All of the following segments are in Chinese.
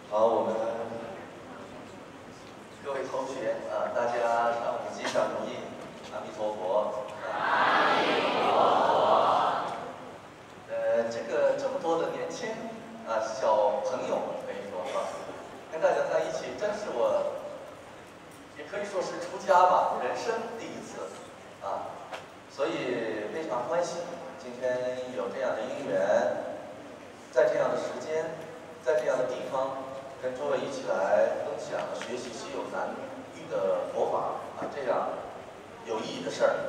好，我们各位同学大家上午吉祥如意，阿弥陀佛。阿弥陀佛。这么多的年轻小朋友们，可以说跟大家在一起，真是我也可以说是出家吧，人生第一次所以非常欢喜今天有这样的因缘，在这样的时间，在这样的地方。跟诸位一起来分享学习稀有难遇的佛法这样有意义的事儿。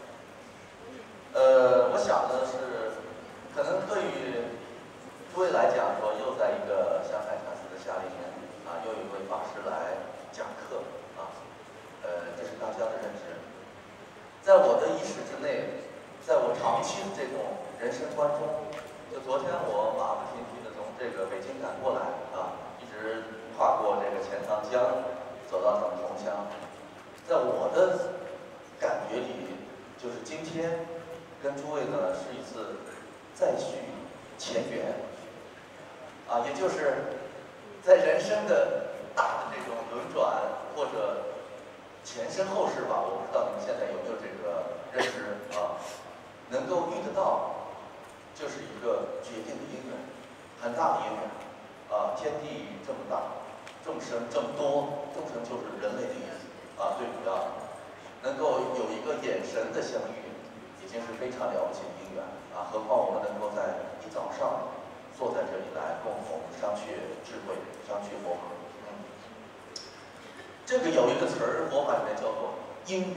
我想呢是，可能对于诸位来讲说，又在一个香海禅寺的夏令营又有一位法师来讲课这是大家的认知。在我的意识之内，在我长期的这种人生观中，就昨天我马不停蹄的从这个北京赶过来一直跨过这个钱塘江，走到咱们桐乡。在我的感觉里，就是今天跟诸位呢是一次再续前缘也就是在人生的大的这种轮转或者前身后世吧，我不知道你们现在有没有这个认知能够遇得到，就是一个决定的因缘，很大的因缘。天地这么大，众生这么多，众生就是人类的意思最主要的，能够有一个眼神的相遇，已经是非常了不起的因缘何况我们能够在一早上坐在这里来共同商榷智慧，商榷佛法。这个有一个词儿，佛法里面叫做因缘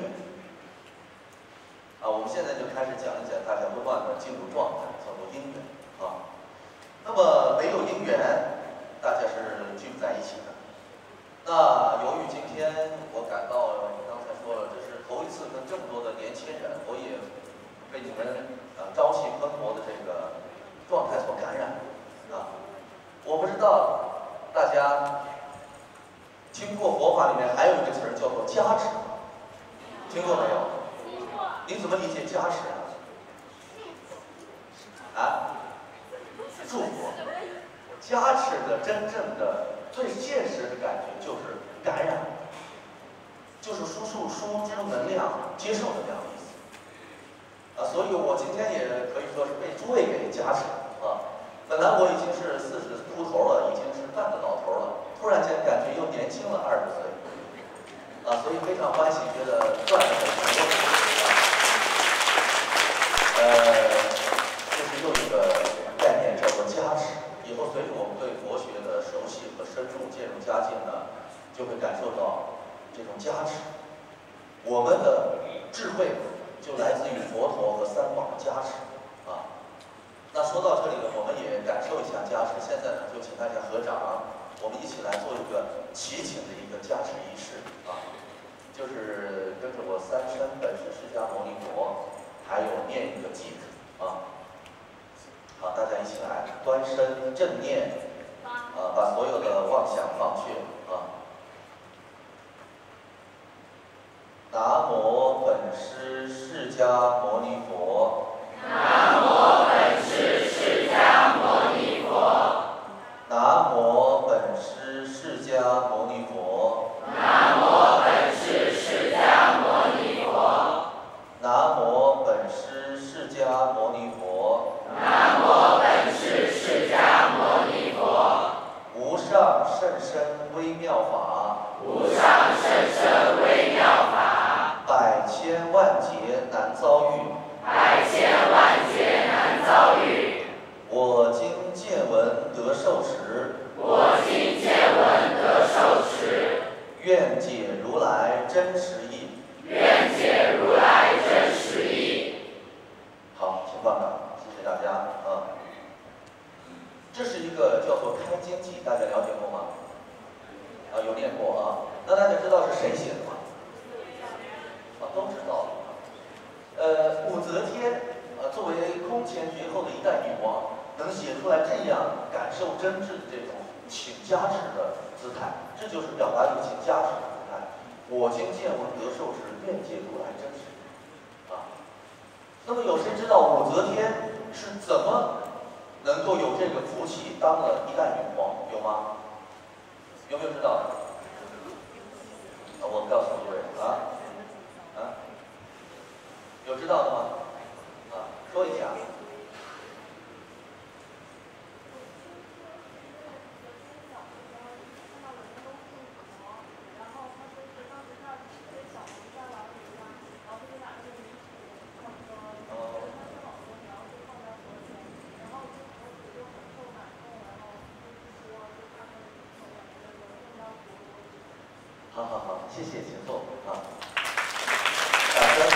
我们现在就开始讲一讲，大家不断的进入状态，叫做因缘那么没有因缘，大家是聚不在一起的。那由于今天我感到，刚才说了，这是头一次跟这么多的年轻人，我也被你们朝气蓬勃的这个状态所感染我不知道大家听过佛法里面还有一个词儿叫做加持，听过没有？听过。你怎么理解加持祝福。加持的真正的最现实的感觉就是感染，就是输出能量，接受能量的意思所以我今天也可以说是被诸位给加持本来我已经是40出头了，已经是半个老头了，突然间感觉又年轻了20岁所以非常欢喜，觉得赚了很多这是又一个概念，叫做加持。以后随着我们对佛学的熟悉和深入渐入佳境呢，就会感受到这种加持。我们的智慧就来自于佛陀和三宝的加持那说到这里呢，我们也感受一下加持。现在呢，就请大家合掌，我们一起来做一个祈请的一个加持仪式就是跟着我三身本师释迦牟尼佛，还有念一个偈好，大家一起来，端身正念把所有的妄想放去南无本师释迦牟尼佛。 南无本师释迦牟尼佛。 南无本师释迦牟尼佛。 南无本师释迦牟尼佛。 南无本师释迦牟尼佛。 南无本师释迦牟尼佛。 无上甚深微妙法。 无上甚深微妙法。 百千万劫难遭遇。 百千万劫难遭遇。 我今见闻得受持。 我今见闻得受持。 愿解如来真实义。 愿解如来真实义。 好，请放掌，谢谢大家这是一个叫做开经偈，大家了解过吗？有念过那大家知道是谁写的吗？都知道武则天作为空前绝后的一代女王，能写出来这样感受真挚的这种请加持的姿态，这就是表达一个请加持的姿态。我今见闻得受持，愿解如来真实那么有谁知道武则天是怎么能够有这个福气当了一代女皇？有吗？ 有没有知道的？我告诉诸位有知道的吗？说一下。好，谢谢，请坐啊。掌声。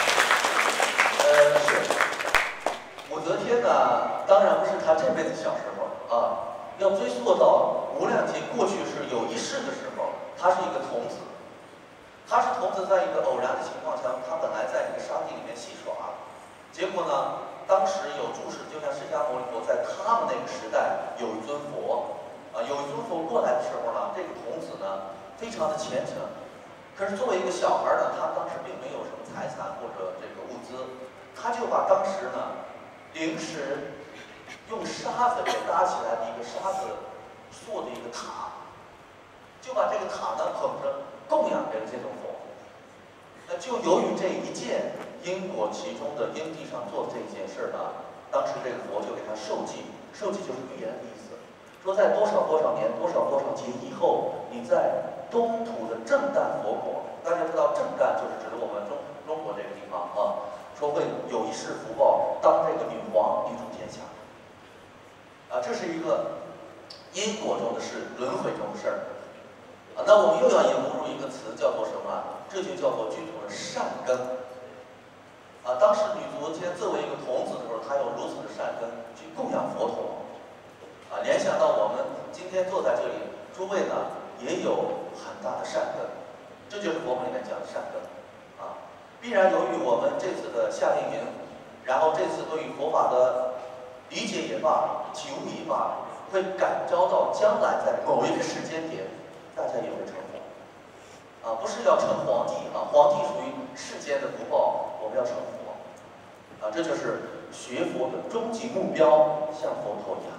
是武则天呢，当然不是她这辈子小时候啊，要追溯到无量劫过去是有一世的时候，他是一个童子。他是童子，在一个偶然的情况下，他本来在一个沙地里面戏耍，结果呢，当时有住持，就像释迦牟尼佛在他们那个时代有一尊佛有一尊佛过来的时候呢，这个童子呢非常的虔诚。可是作为一个小孩呢，他当时并没有什么财产或者这个物资，他就把当时呢临时用沙子给搭起来的一个沙子做的一个塔，就把这个塔呢捧着供养给了这尊佛。那就由于这一件因果其中的因地上做这件事呢，当时这个佛就给他授记，授记就是预言的意思，说在多少多少年多少多少劫以后，你在东土的震旦佛国，大家知道震旦就是指的我们中国这个地方说会有一世福报，当这个女皇，女主天下。这是一个因果中的事，轮回中的事儿。那我们又要引入一个词，叫做什么？这就叫做具足的善根。当时女足天作为一个童子的时候，她有如此的善根去供养佛陀。联想到我们今天坐在这里，诸位呢也有很大的善根，这就是佛门里面讲的善根必然由于我们这次的夏令营，然后这次对于佛法的理解也罢，体悟也罢，会感召到将来在某一个时间点，大家也会成佛不是要成皇帝皇帝属于世间的福报，我们要成佛这就是学佛的终极目标，像佛陀一样。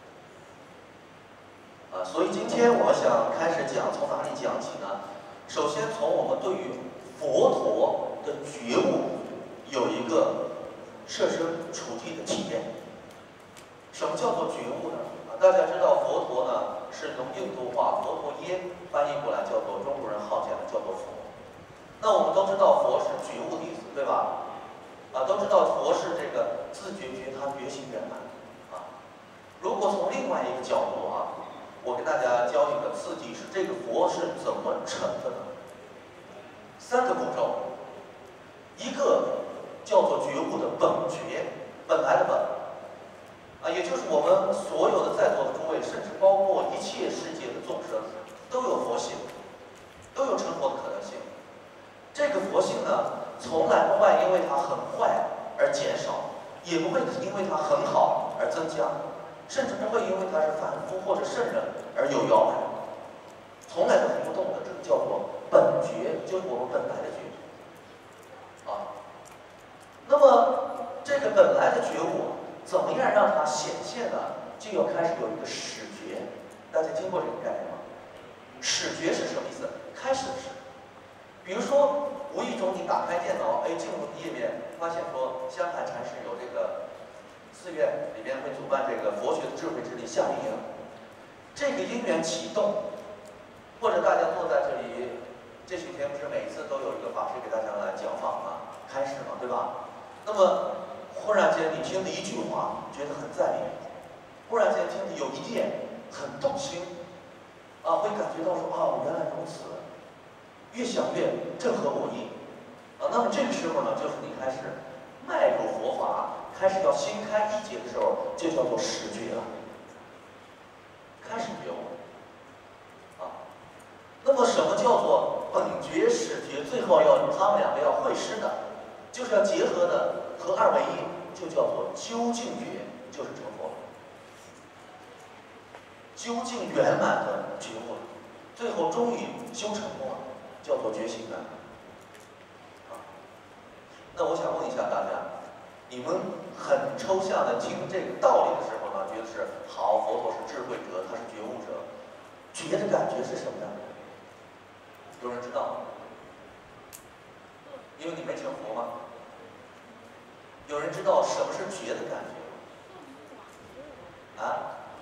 所以今天我想开始讲，从哪里讲起呢？首先从我们对于佛陀的觉悟有一个设身处地的体验。什么叫做觉悟呢？大家知道佛陀呢是从印度话佛陀耶翻译过来，叫做中国人好讲的叫做佛。那我们都知道佛是觉悟的意思，对吧？都知道佛是这个自觉觉他觉醒圆满如果从另外一个角度我给大家教一个刺激，是这个佛是怎么成的呢？3个步骤，一个叫做觉悟的本觉，本来的本也就是我们所有的在座的诸位，甚至包括一切世界的众生，都有佛性，都有成佛的可能性。这个佛性呢，从来不会因为它很坏而减少，也不会因为它很好而增加，甚至不会因为它是凡夫或者圣人而有摇摆，从来都是不动的。这个叫做本觉，就是我们本来的觉那么这个本来的觉悟怎么样让它显现呢？就要开始有一个始觉。大家听过这个概念吗？始觉是什么意思？开始的始。比如说无意中你打开电脑进入页面，发现说香海禅师有这个寺院里边会主办这个佛学的智慧之力夏令营，这个因缘启动，或者大家坐在这里，这几天不是每次都有一个法师给大家来讲法吗？开始嘛，对吧？那么忽然间你听的一句话觉得很在理，忽然间听的有一点很动心会感觉到说原来如此，越想越正合我意那么这个时候呢，就是你开始迈入佛法，开始要心开意解的时候，就叫做始觉了，开始觉悟那么什么叫做本觉始觉？最后要他们两个要会师的，就是要结合的合二为一，就叫做究竟觉，就是成佛，究竟圆满的觉悟，最后终于修成功了，叫做觉醒圆满那我想问一下大家，你们很抽象的听这个道理的时候呢，觉得是好，佛陀是智慧者，他是觉悟者。 觉的感觉是什么呢？有人知道吗？因为你没成佛吗？有人知道什么是觉的感觉吗？啊？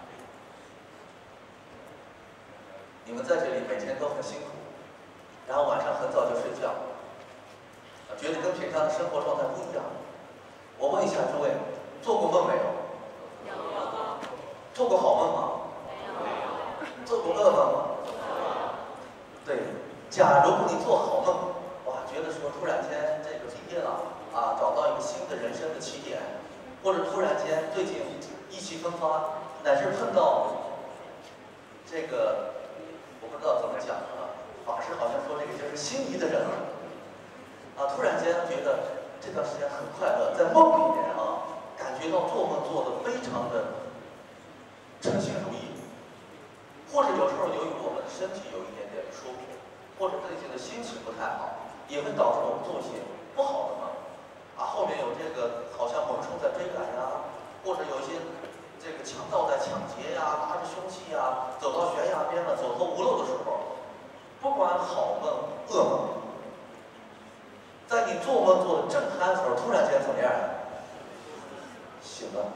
你们在这里每天都很辛苦，然后晚上很早就睡觉，觉得跟平常的生活状态不一样。我问一下诸位，做过梦没有？ 有。 做过好梦吗？ 没有。 做过噩梦吗？对，假如你做好梦，哇，觉得说突然间这个毕业了啊，找到一个新的人生的起点，或者突然间最近意气风发，乃至碰到这个我不知道怎么讲啊，法师好像说这个就是心仪的人了啊，突然间觉得这段时间很快乐，在梦里面啊，感觉到做梦做得非常的称心如意。或者有时候由于我们的身体有一点点不舒服，或者最近的心情不太好，也会导致我们做一些不好的梦，啊，后面有这个好像猛兽在追赶呀，或者有一些这个强盗在抢劫呀，拿着凶器呀，走到悬崖边了，走投无路的时候，不管好梦噩梦，在你做梦做的正酣的时候，突然间怎么样呀？醒了。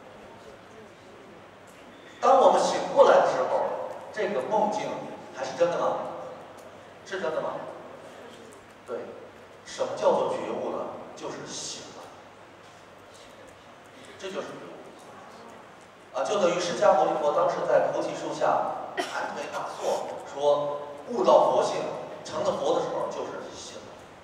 当我们醒过来的时候，这个梦境还是真的吗？是真的吗？对，什么叫做觉悟了？就是醒了，这就是觉悟啊！就等于释迦牟尼佛当时在菩提树下盘腿打坐，说悟到佛性，成了佛的时候，就是醒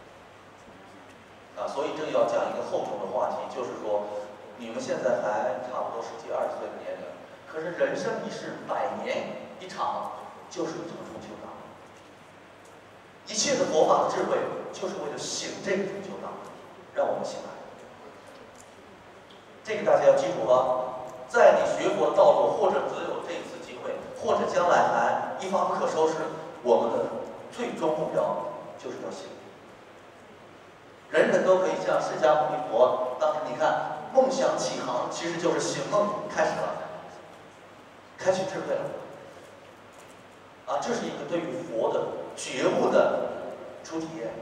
了啊！所以这要讲一个厚重的话题，就是说，你们现在还差不多10几20岁的年龄，可是人生一世，100年一场，就是一场中秋档。一切的佛法的智慧，就是为了醒这个中秋档，让我们醒来。这个大家要记住啊，在你学佛的道路，或者只有这一次机会，或者将来还一发不可收拾，我们的最终目标就是要醒。人人都可以像释迦牟尼佛，当时你看梦想起航，其实就是醒梦开始了，开启智慧了。啊，这是一个对于佛的觉悟的初体验。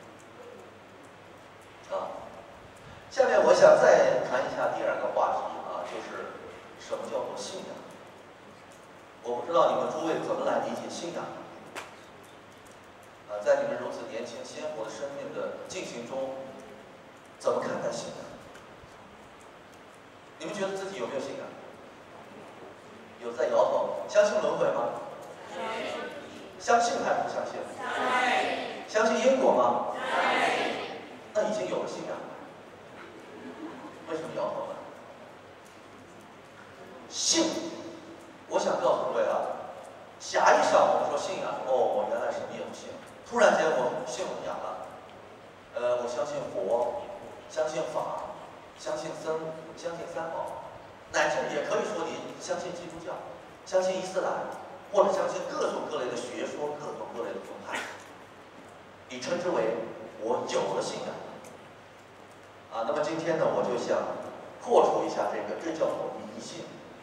啊，下面我想再谈一下第2个话题啊，就是什么叫做信仰？我不知道你们诸位怎么来理解信仰？啊，在你们如此年轻鲜活的生命的进行中，怎么看待信仰？你们觉得自己有没有信仰？有在摇头。相信轮回吗？相信还是不相信？相信因果吗？那已经有了信仰，为什么摇头呢？信，我想告诉各位啊，狭义上我们说信仰，我原来什么也不信，突然间我信了仰了。我相信佛，相信法，相信僧，相信三宝，乃至也可以说你相信基督教，相信伊斯兰。或者相信各种各类的学说，各种各类的宗派，你称之为我有了信仰啊。那么今天呢，我就想破除一下这叫做迷信，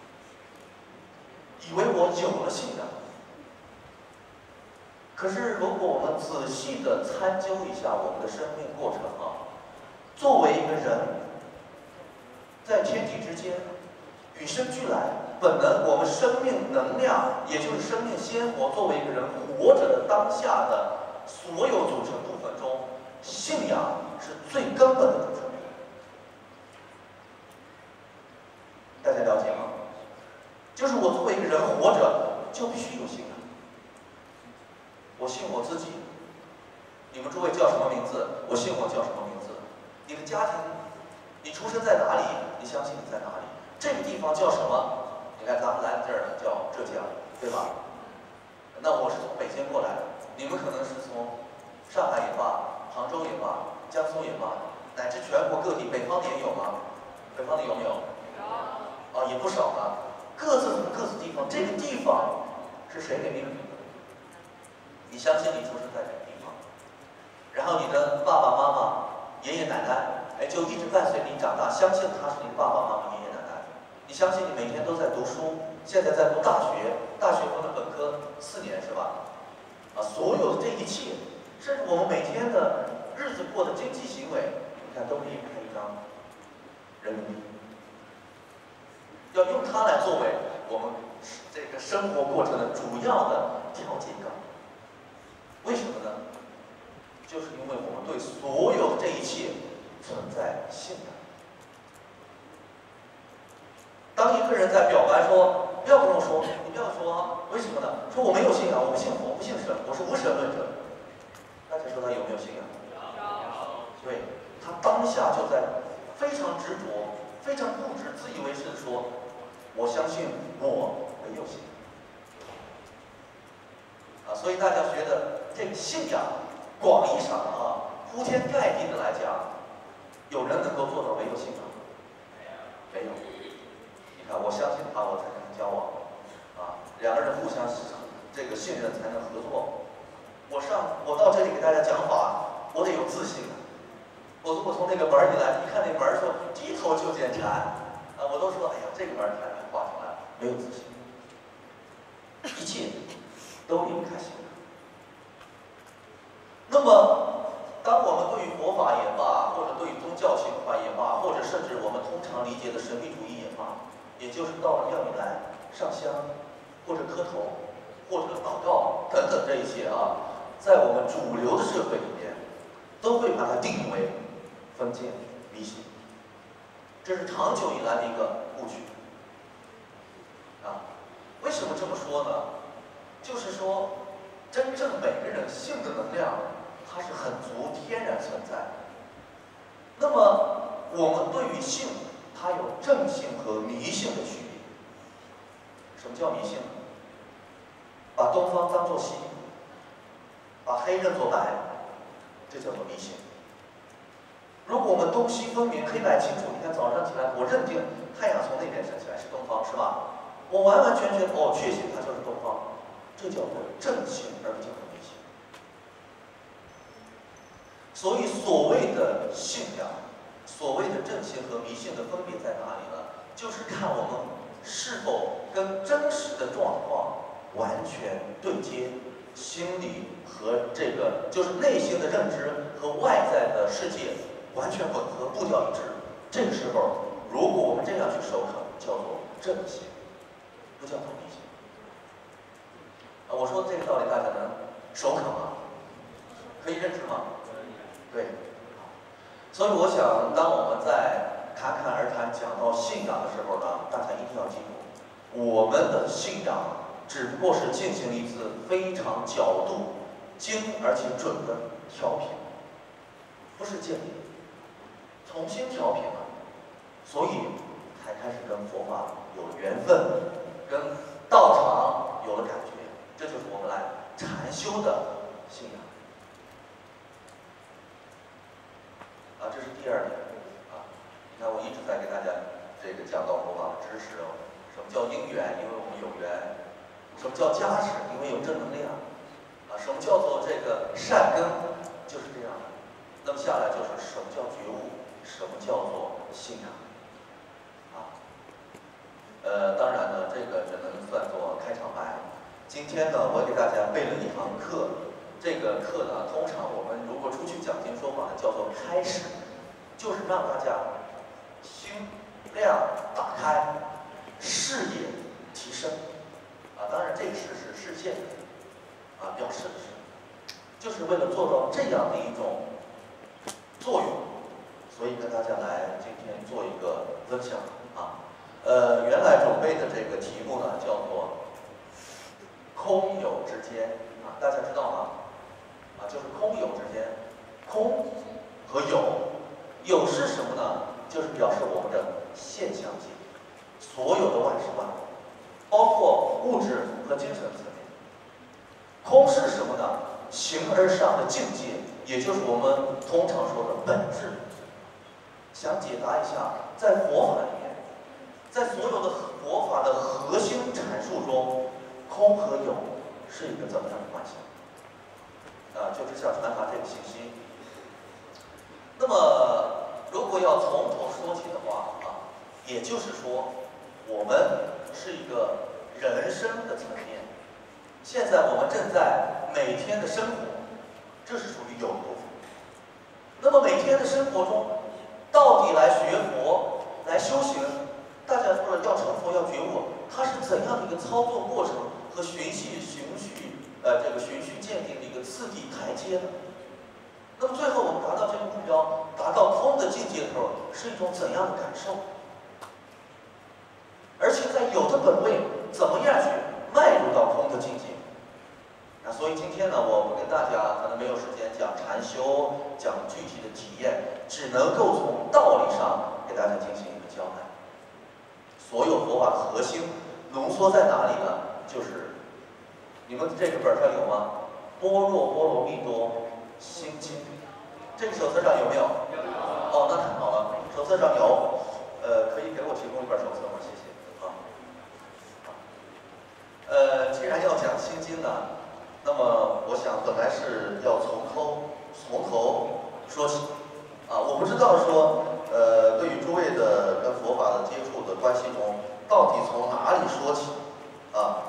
以为我有了信仰。可是如果我们仔细的参究一下我们的生命过程啊，作为一个人，在天地之间与生俱来。本能，我们生命能量，也就是生命鲜活，作为一个人活着的当下的所有组成部分中，信仰是最根本的组成部分。大家了解吗？就是我作为一个人活着，就必须有信仰。我信我自己。你们诸位叫什么名字？我信我叫什么名字？你的家庭，你出生在哪里？你相信你在哪里？这个地方叫什么？你看咱们来这儿呢，叫浙江，对吧？那我是从北京过来的，你们可能是从上海也罢，杭州也罢，江苏也罢，乃至全国各地，北方的也有吗？北方的有没有？有。啊，也不少呢。各自从各自地方，这个地方是谁给命名的？你相信你出生在这个地方，然后你的爸爸妈妈、爷爷奶奶，就一直伴随你长大，相信他是你的爸爸妈妈、爷爷奶奶。 你相信你每天都在读书，现在在读大学，大学分了本科4年是吧？所有的这一切，甚至我们每天的日子过的经济行为，你看都可以开一张人民币，要用它来作为我们这个生活过程的主要的调节杠。为什么呢？就是因为我们对所有这一切存在信仰。当一个人在表白说不要跟我说，你不要说，为什么呢？说我没有信仰，我不信佛，不信神，我是无神论者。大家说他有没有信仰？有。对，他当下就在非常执着、非常固执、自以为是的说，我相信我没有信仰。所以大家觉得这个信仰，广义上铺天盖地的来讲，有人能够做到没有信仰？没有。你看，我相信他，我才能交往，两个人互相这个信任才能合作。我到这里给大家讲法，我得有自信。我如果从那个门一来，一看那门说低头就见禅，我都说哎呀，这个门太难画出来了，没有自信。一切都离不开信仰。那么，当我们对于佛法也罢，或者对于宗教情怀也罢，或者甚至我们通常理解的神秘主义也罢，也就是到了庙里来上香，或者磕头，或者祷告等等这一些在我们主流的社会里面，都会把它定为封建迷信，这是长久以来的一个误区。为什么这么说呢？就是说，真正每个人性的能量，它是很足、天然存在的。那么，我们对于性，它有正性和迷信的区别。什么叫迷信呢？把东方当作西，把黑认作白，这叫做迷信。如果我们东西分明、黑白清楚，你看早上起来，我认定太阳从那边升起来是东方，是吧？我完完全全确信它就是东方，这叫做正信，而不叫做迷信。所以，所谓的信仰，所谓的正信和迷信的分别在哪里呢？就是看我们是否跟真实的状况完全对接，心理和这个就是内心的认知和外在的世界完全吻合，步调一致。这个时候，如果我们这样去守恒，叫做正信，不叫做迷信。我说这个道理大家能守可吗？可以认知吗？对。所以我想，当我们在侃侃而谈讲到信仰的时候呢，大家一定要记住，我们的信仰只不过是进行一次非常角度精而且准的调频，不是建立，重新调频了，所以才开始跟佛法有了缘分，跟道场有了感觉，这就是我们来禅修的信仰。这是第二点你看我一直在给大家这个讲到佛法的知识什么叫因缘？因为我们有缘。什么叫加持？因为有正能量。什么叫做这个善根？就是这样的。那么下来就是什么叫觉悟？什么叫做信仰？当然呢，这个只能算作开场白。今天呢，我给大家备了一堂课。这个课呢，通常我们如果出去讲经说法呢，叫做开始，就是让大家心量打开，视野提升。当然这个是视线表示的是，就是为了做到这样的一种作用，所以跟大家来今天做一个分享原来准备的这个题目呢，叫做空有之间大家知道吗？就是空有之间，空和有是什么呢？就是表示我们的现象界，所有的万事万物，包括物质和精神层面。空是什么呢？形而上的境界，也就是我们通常说的本质。想解答一下，在佛法里面，在所有的佛法的核心阐述中，空和有是一个怎么样的关系？就是想传达这个信息。那么，如果要从头说起的话也就是说， 我们是一个人生的层面。现在我们正在每天的生活，这是属于有部分。那么每天的生活中，到底来学佛、来修行，大家说要成佛、要觉悟，它是怎样的一个操作过程和循序渐进的一个次第台阶呢？那么最后我们达到这个目标，达到空的境界的时候，是一种怎样的感受？而且在有的本位，怎么样去迈入到空的境界？所以今天呢，我不跟大家可能没有时间讲禅修，讲具体的体验，只能够从道理上给大家进行一个交代。所有佛法的核心浓缩在哪里呢？就是你们这个本上有吗？般若波罗蜜多心经，这个手册上有没有？哦，那太好了，手册上有，可以给我提供一本手册吗？谢谢啊。既然要讲心经呢，那么我想本来是要从头说起啊。我不知道说，对于诸位的跟佛法的接触的关系中，到底从哪里说起啊？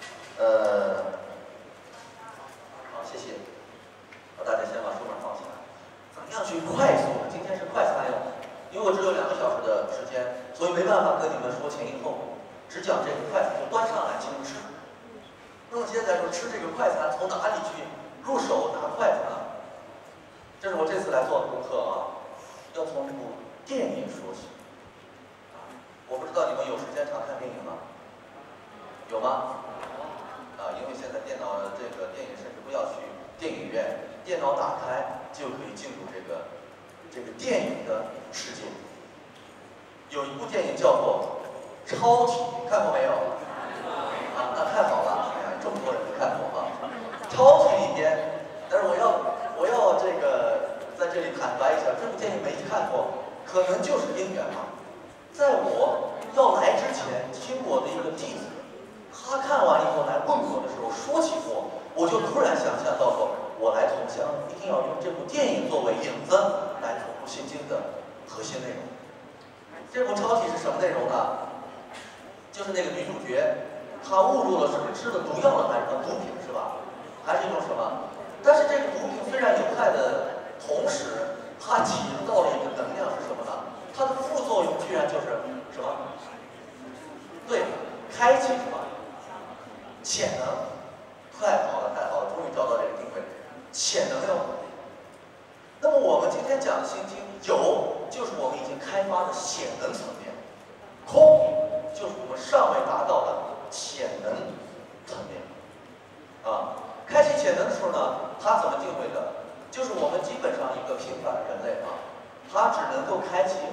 好，谢谢。大家先把书本放起来。怎么样去快速的？今天是快餐哟，因为我只有2个小时的时间，所以没办法跟你们说前因后果，只讲这个快餐，就端上来请吃。那么现在说吃这个快餐，从哪里去入手拿快餐？这是我这次来做的功课啊，要从一部电影说起。我不知道你们有时间常看电影吗？有吗？因为现在电脑这个电影甚至不要去电影院，电脑打开就可以进入这个电影的世界。有一部电影叫做《超体》，看过没有？啊，那太好了！哎呀，这么多人没看过啊。《超体》里边，但是我要这个在这里坦白一下，这部电影没看过，可能就是因缘吧。在我要来之前，听我的一个弟子，他看完以后来问我的时候，说起过，我就突然想象到说，我来同乡一定要用这部电影作为引子来吐露心经的核心内容。这部超体是什么内容呢？就是那个女主角，她误入了是不是吃了毒药了还是毒品是吧？还是一种什么？但是这个毒品虽然有害的同时，它起到了一个能量是什么呢？它的副作用居然就是什么？对，开启什么？潜能。太好了，太好了，终于找到这个定位。潜能哟。那么我们今天讲的心经，有就是我们已经开发的显能层面，空就是我们尚未达到的潜能层面。开启潜能的时候呢，它怎么定位的？就是我们基本上一个平凡的人类啊，它只能够开启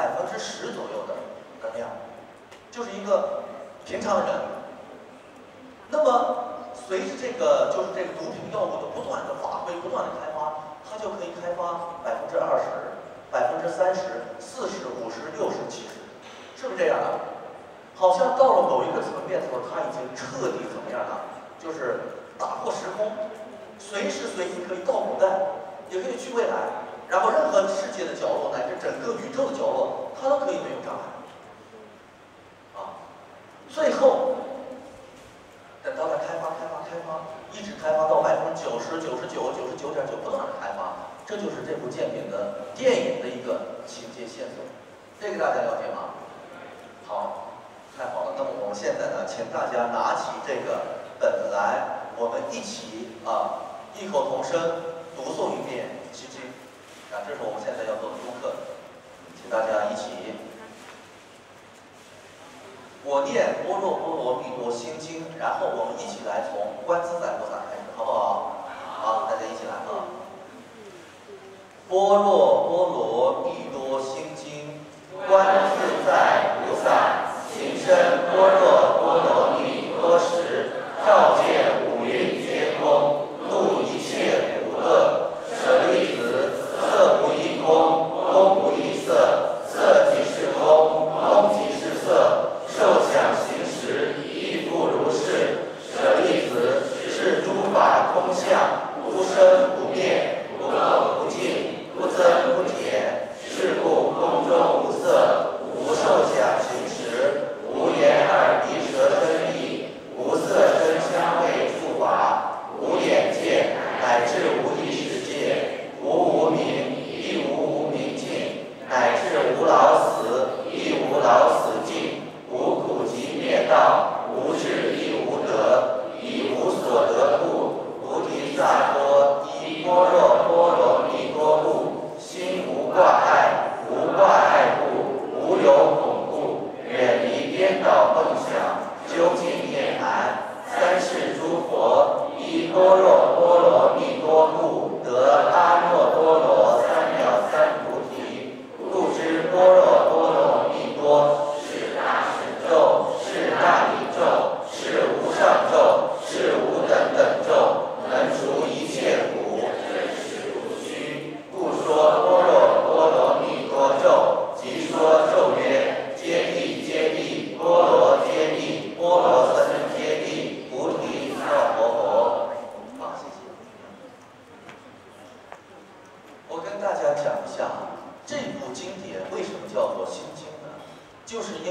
10%左右的能量，就是一个平常人。那么随着这个毒品药物的不断的发挥、不断的开发，它就可以开发20%、30%、40%、50%、60%、70%，是不是这样的？好像到了某一个层面的时候，它已经彻底怎么样呢？就是打破时空，随时随地可以到古代，也可以去未来，然后任何世界的角落乃至整个宇宙的角落，它都可以没有障碍。最后等到它开发，一直开发到90%、99%、99.9%不断的开发，这就是这部电影的一个情节线索。这个大家了解吗？好，太好了。那么我们现在呢，请大家拿起这个本来，我们一起异口同声读诵一遍《心经》。这是我们现在要做的功课，请大家一起。我念般若波罗蜜多心经，然后我们一起来从观自在菩萨开始，好不好？好，大家一起来啊！般若波罗蜜多心经，观自在菩萨行深般若波罗蜜多时，照见五蕴皆空，度一切苦厄。舍利子，色不异空，空不异色，色即是空，空即是色。受想行识，亦复如是。舍利子，是诸法空相，不生不灭，不垢不净，不增不减。是故空中无色，无受想行识，无眼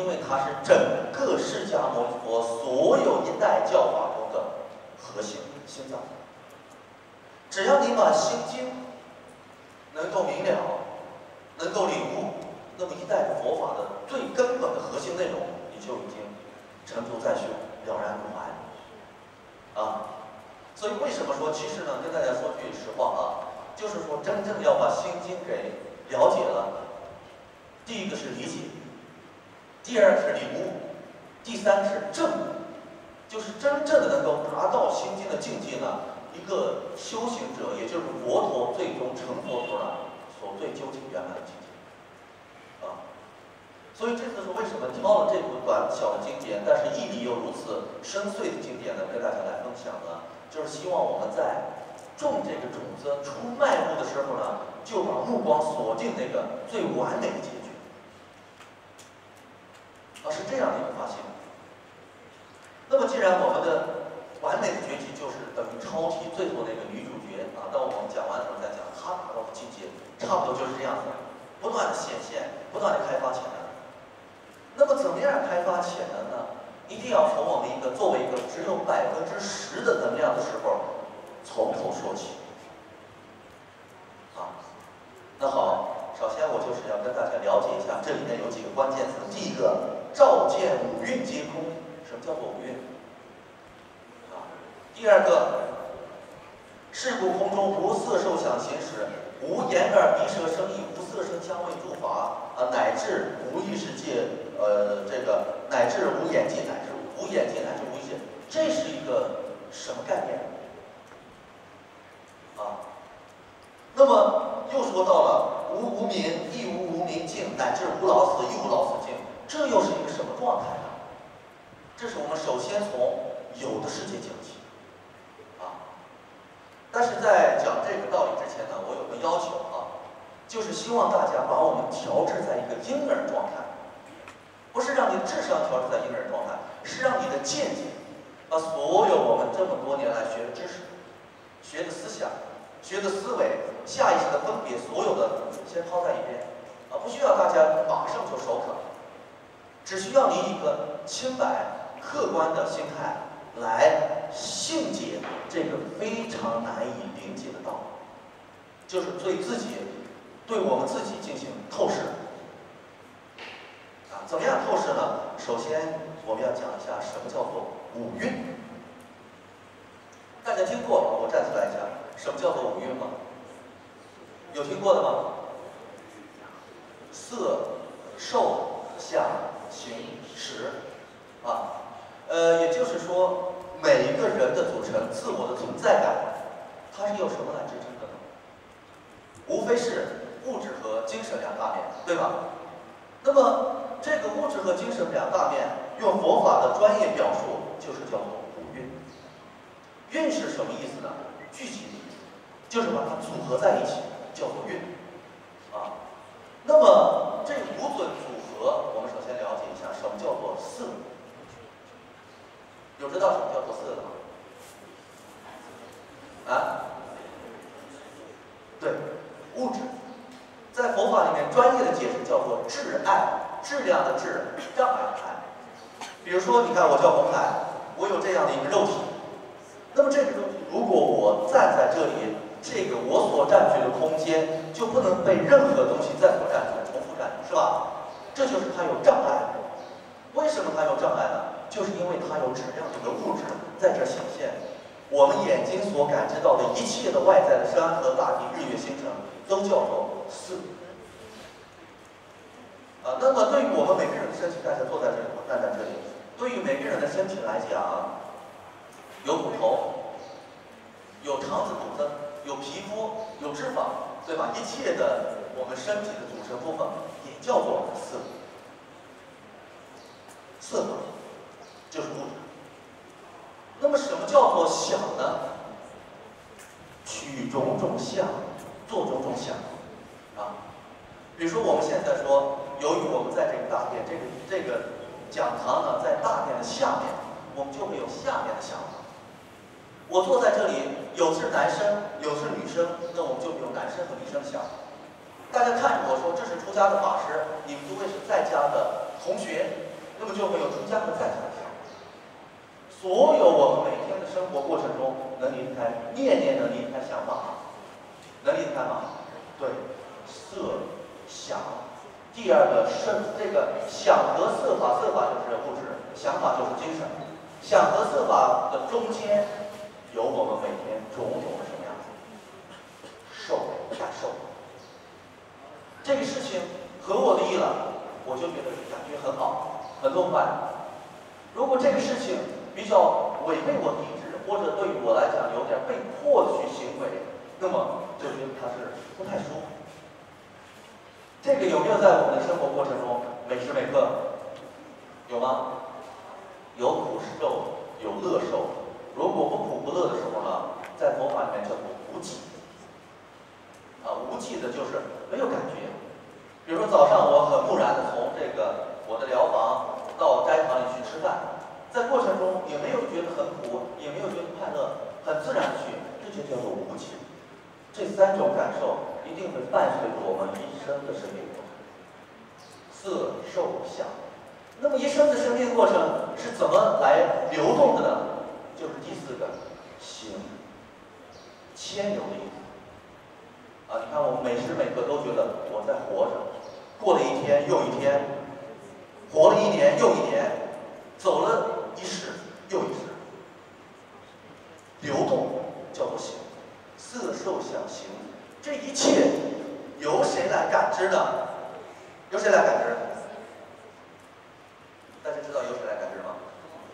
因为它是整个释迦牟尼佛所有一代教法中的核心心脏。只要你把心经能够明了，能够领悟，那么一代的佛法的最根本的核心内容，你就已经成竹在胸，了然于怀啊。所以为什么说，其实呢，跟大家说句实话啊，就是说真正要把心经给了解了，第一个是理解，第二是领悟，第三是证悟，就是真正的能够达到心经的境界呢，一个修行者，也就是佛陀最终成佛陀呢所最究竟圆满的境界啊。所以这次是为什么挑了这部短小的经典，但是义理又如此深邃的经典呢，跟大家来分享呢？就是希望我们在种这个种子、出麦物的时候呢，就把目光锁定那个最完美的结局。是这样的一个发现。那么，既然我们的完美的结局就是等于超级最后那个女主角啊，当我们讲完的时候再讲她达到的境界，差不多就是这样子，不断的显现，不断的开发潜能。那么，怎么样开发潜能呢？一定要从我们作为一个只有10%的能量的时候，从头说起。啊，那好，首先我就是要跟大家了解一下，这里面有几个关键词。第一个，照见五蕴皆空。什么叫做五蕴？啊，第二个，是故空中无色受想行识，无眼耳鼻舌身意，无色声香味触法啊，乃至无意识界。乃至无眼界，乃至无眼界，乃至无意识，这是一个什么概念啊？那么又说到了无明，亦无明尽，乃至无老死，亦无老死尽，这又是一个什么状态呢？这是我们首先从有的世界讲起啊。但是在讲这个道理之前呢，我有个要求啊，就是希望大家把我们调制在一个婴儿状态。不是让你智商调整在婴儿状态，是让你的见解，把所有我们这么多年来学的知识、学的思想、学的思维、下意识的分别，所有的先抛在一边，啊，不需要大家马上就熟可，只需要你一个清白、客观的心态来信解这个非常难以理解的道理，就是对我们自己进行透视。怎么样透视呢？首先，我们要讲一下什么叫做五蕴。大家听过吗？我站起来讲，什么叫做五蕴吗？有听过的吗？色、受、想、行、识，啊，也就是说，每一个人的组成、自我的存在感，它是由什么来支撑的呢？无非是物质和精神两大面，对吧？那么，这个物质和精神两大面，用佛法的专业表述，就是叫做五蕴。蕴是什么意思呢？聚集的意思，就是把它组合在一起，叫做蕴。啊，那么这五种组合，我们首先了解一下什么叫做色。有知道什么叫做色的吗？啊？对，物质。在佛法里面，专业的解释叫做质爱，质量的质，障碍的碍。比如说，你看我叫红海，我有这样的一个肉体，那么这个肉体，如果我站在这里，这个我所占据的空间就不能被任何东西再所占据、重复占据，是吧？这就是它有障碍。为什么它有障碍呢？就是因为它有质量这个物质在这显现。我们眼睛所感知到的一切的外在的山河大地、日月星辰，都叫做色。啊，那么对于我们每个人的身体，大家坐在这里，我站在这里，对于每个人的身体来讲，有骨头，有肠子、肚子，有皮肤，有脂肪，对吧？一切的我们身体的组成部分也叫做色。色法就是物质。那么什么叫做想呢？取种种相，做种种想，啊，比如说我们现在说，由于我们在这个大殿，这个讲堂呢在大殿的下面，我们就会有下面的想法。我坐在这里，有是男生，有是女生，那我们就会有男生和女生的想法。大家看着我说这是出家的法师，你们诸位是在家的同学， 那么就会有出家和在家的效果。所有我们每天的生活过程中，能离开念念能离开想法吗？能离开吗？对，色想。第二个是这个想和色法，色法就是物质，想法就是精神。想和色法的中间，有我们每天种种的什么样子？感受。这个事情合我的意了，我就觉得感觉很好，很痛快。如果这个事情比较违背我的意志，或者对于我来讲有点被迫的去行为，那么就觉得它是不太舒服。这个有没有在我们的生活过程中每时每刻？有吗？有苦受，有乐受。如果不苦不乐的时候呢，在佛法里面叫做无记。无记的就是没有感觉。比如说早上我很木然的从这个我的疗房到斋堂里去吃饭，在过程中也没有觉得很苦，也没有觉得快乐，很自然的去，这就叫做无记。这三种感受一定会伴随着我们一生的生命过程，色受想。那么一生的生命过程是怎么来流动的呢？就是第四个行，牵流的意思。你看我们每时每刻都觉得我在活着，过了一天又一天，活了一年又一年，走了一世又一世，流动叫做行，色受想行，这一切由谁来感知呢？由谁来感知？大家知道由谁来感知吗？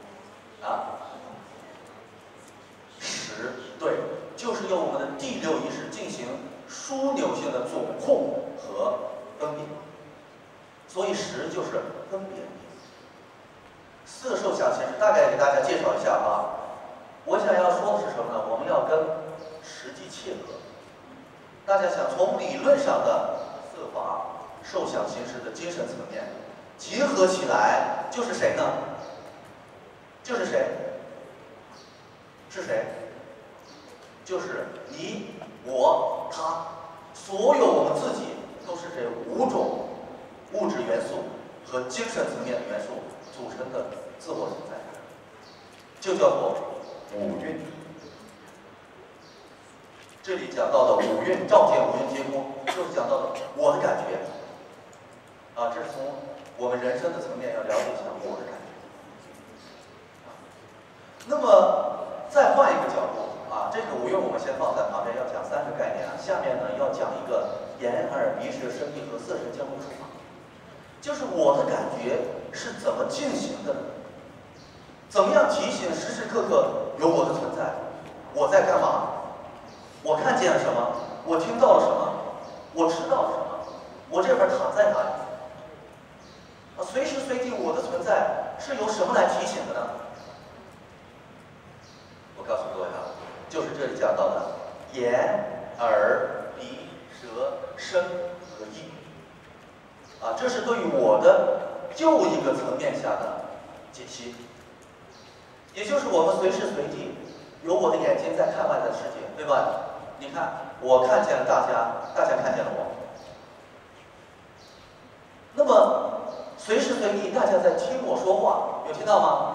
识，对，就是由我们的第六意识进行枢纽性的总控和分别。所以识就是分别。色受想行识大概给大家介绍一下啊。我想要说的是什么呢？我们要跟实际切合。大家想从理论上的色法受想行识的精神层面结合起来，就是谁呢？就是谁？是谁？就是你、我、他，所有我们自己都是这五种物质元素和精神层面的元素组成的自我存在，就叫做五蕴。这里讲到的五蕴照见五蕴皆空，就是讲到的我的感觉。这是从我们人生的层面要了解一下我的感觉。那么再换一个角度这个五蕴我们先放在旁边，要讲三个概念下面呢要讲一个眼耳鼻舌身意和色身交互处法，就是我的感觉是怎么进行的呢？怎么样提醒时时刻刻有我的存在？我在干嘛？我看见了什么？我听到了什么？我吃到了什么？我这边躺在哪里？随时随地我的存在是由什么来提醒的呢？我告诉各位就是这里讲到的眼、耳、鼻、舌、身和意。这是对于我的又一个层面下的解析。也就是我们随时随地有我的眼睛在看外在世界，对吧？你看，我看见了大家，大家看见了我。那么随时随地大家在听我说话，有听到吗？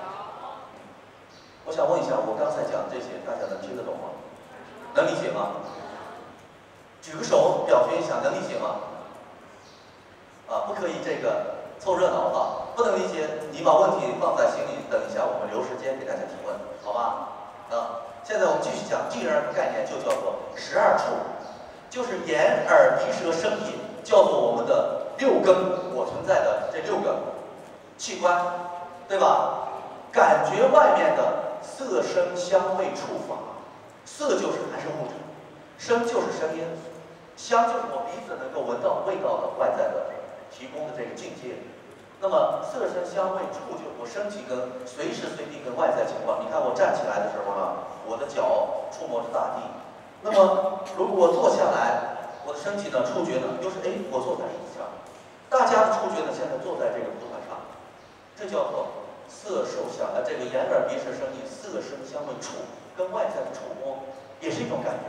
我想问一下，我刚才讲这些，大家能听得懂吗？能理解吗？举个手表决一下，能理解吗？不可以这个凑热闹不能理解，你把问题放在心里，等一下我们留时间给大家提问，好吧？现在我们继续讲第二个概念，就叫做12处，就是眼、耳、鼻、舌、身、意，叫做我们的六根，我存在的这6个器官，对吧？感觉外面的色、声、香味、触、法。色就是还是物质，声就是声音，香就是我鼻子能够闻到味道的外在的提供的这个境界。那么色声香味触就是我身体跟随时随地跟外在情况。你看我站起来的时候我的脚触摸着大地。那么如果我坐下来，我的身体呢触觉呢又是我坐在椅子上。大家的触觉呢现在坐在这个舞台上，这叫做色受想这个眼耳鼻舌身意，色声香味触跟外在的触摸也是一种感觉。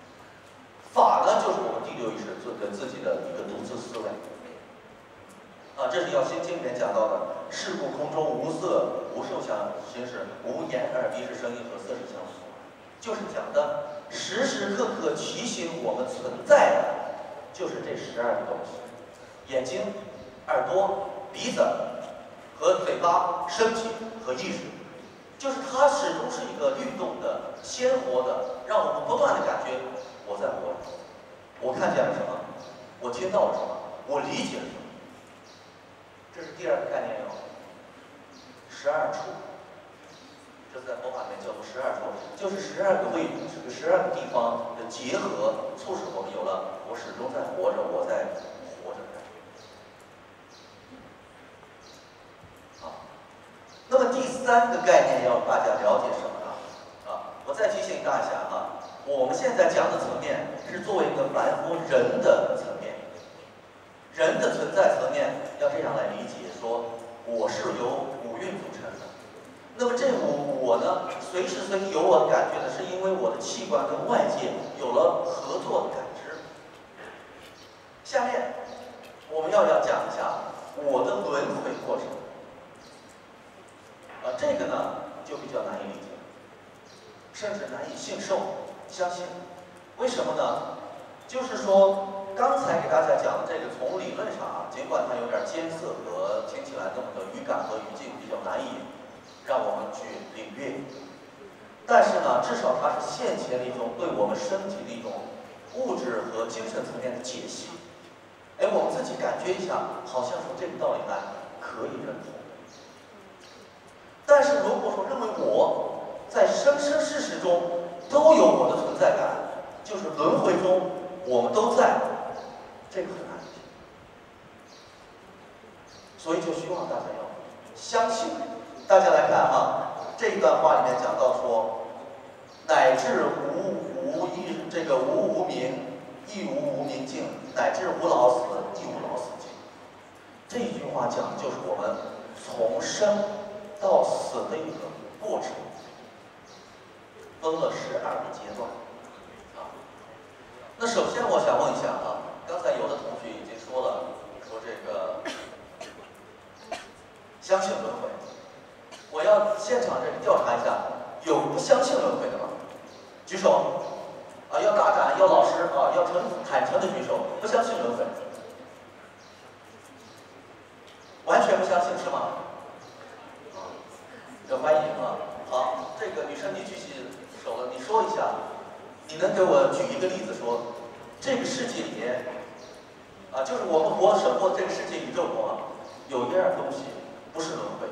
法呢就是我们第六意识跟自己的一个独自思维。 这是《药心经》里面讲到的。是故空中无色无受想行识，无眼耳鼻舌身意和色声香味，就是讲的时时刻刻提醒我们存在的，就是这12个东西：眼睛、耳朵、鼻子和嘴巴、身体和意识。就是它始终是一个律动的、鲜活的，让我们不断的感觉我在活着，我看见了什么，我听到了什么，我理解了什么。这是第二个概念哟，12处，这在佛法里面叫做12处，就是12个位置，这个12个地方的结合，促使我们有了我始终在活着，我在活着的感觉。好，那么第3个概念要大家了解什么呢？我再提醒大家我们现在讲的层面是作为一个凡夫人的层面。人的存在层面要这样来理解，说我是由5蕴组成的。那么这我呢，随时随地有我感觉的，是因为我的器官跟外界有了合作的感知。下面我们要讲一下我的轮回过程。这个呢就比较难以理解，甚至难以信受、相信。为什么呢？就是说。刚才给大家讲的这个，从理论上尽管它有点艰涩和听起来那么的语感和语境比较难以让我们去领略，但是呢，至少它是现前的一种对我们身体的一种物质和精神层面的解析。我们自己感觉一下，好像从这个道理来可以认同。但是如果说认为我在生生世世中都有我的存在感，就是轮回中我们都在。这个很难理解，所以就希望大家要相信。大家来看这一段话里面讲到说，乃至无无明，亦无明尽，乃至无老死，亦无老死尽。这一句话讲的就是我们从生到死的一个过程，分了12个阶段。那首先我想问一下刚才有的同学已经说了，说这个相信轮回。我要现场这里调查一下，有不相信轮回的吗？举手。要大胆，要老实要坦诚的举手，不相信轮回。完全不相信是吗？这欢迎好，这个女生你举起手了，你说一下，你能给我举一个例子说？这个世界里面，就是我们生活这个世界宇宙中有一样东西不是轮回。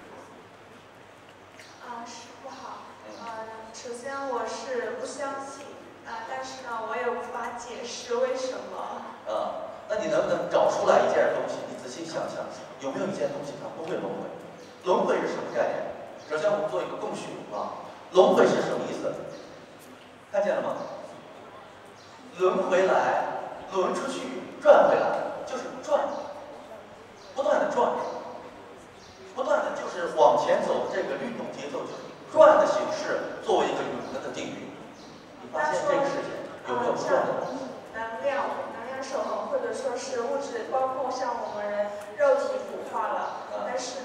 师父好。首先我是不相信，但是呢，我也无法解释为什么。 那你能不能找出来一件东西？你仔细想想，有没有一件东西它不会轮回？轮回是什么概念？首先我们做一个共叙轮回是什么意思？看见了吗？轮回来，轮出去，转回来，就是转，不断的转，不断的就是往前走的这个律动节奏，就是转的形式作为一个永恒的定律。你发现这个世界有没有转的东西？ 能量守恒，或者说是物质，包括像我们人肉体腐化了，但是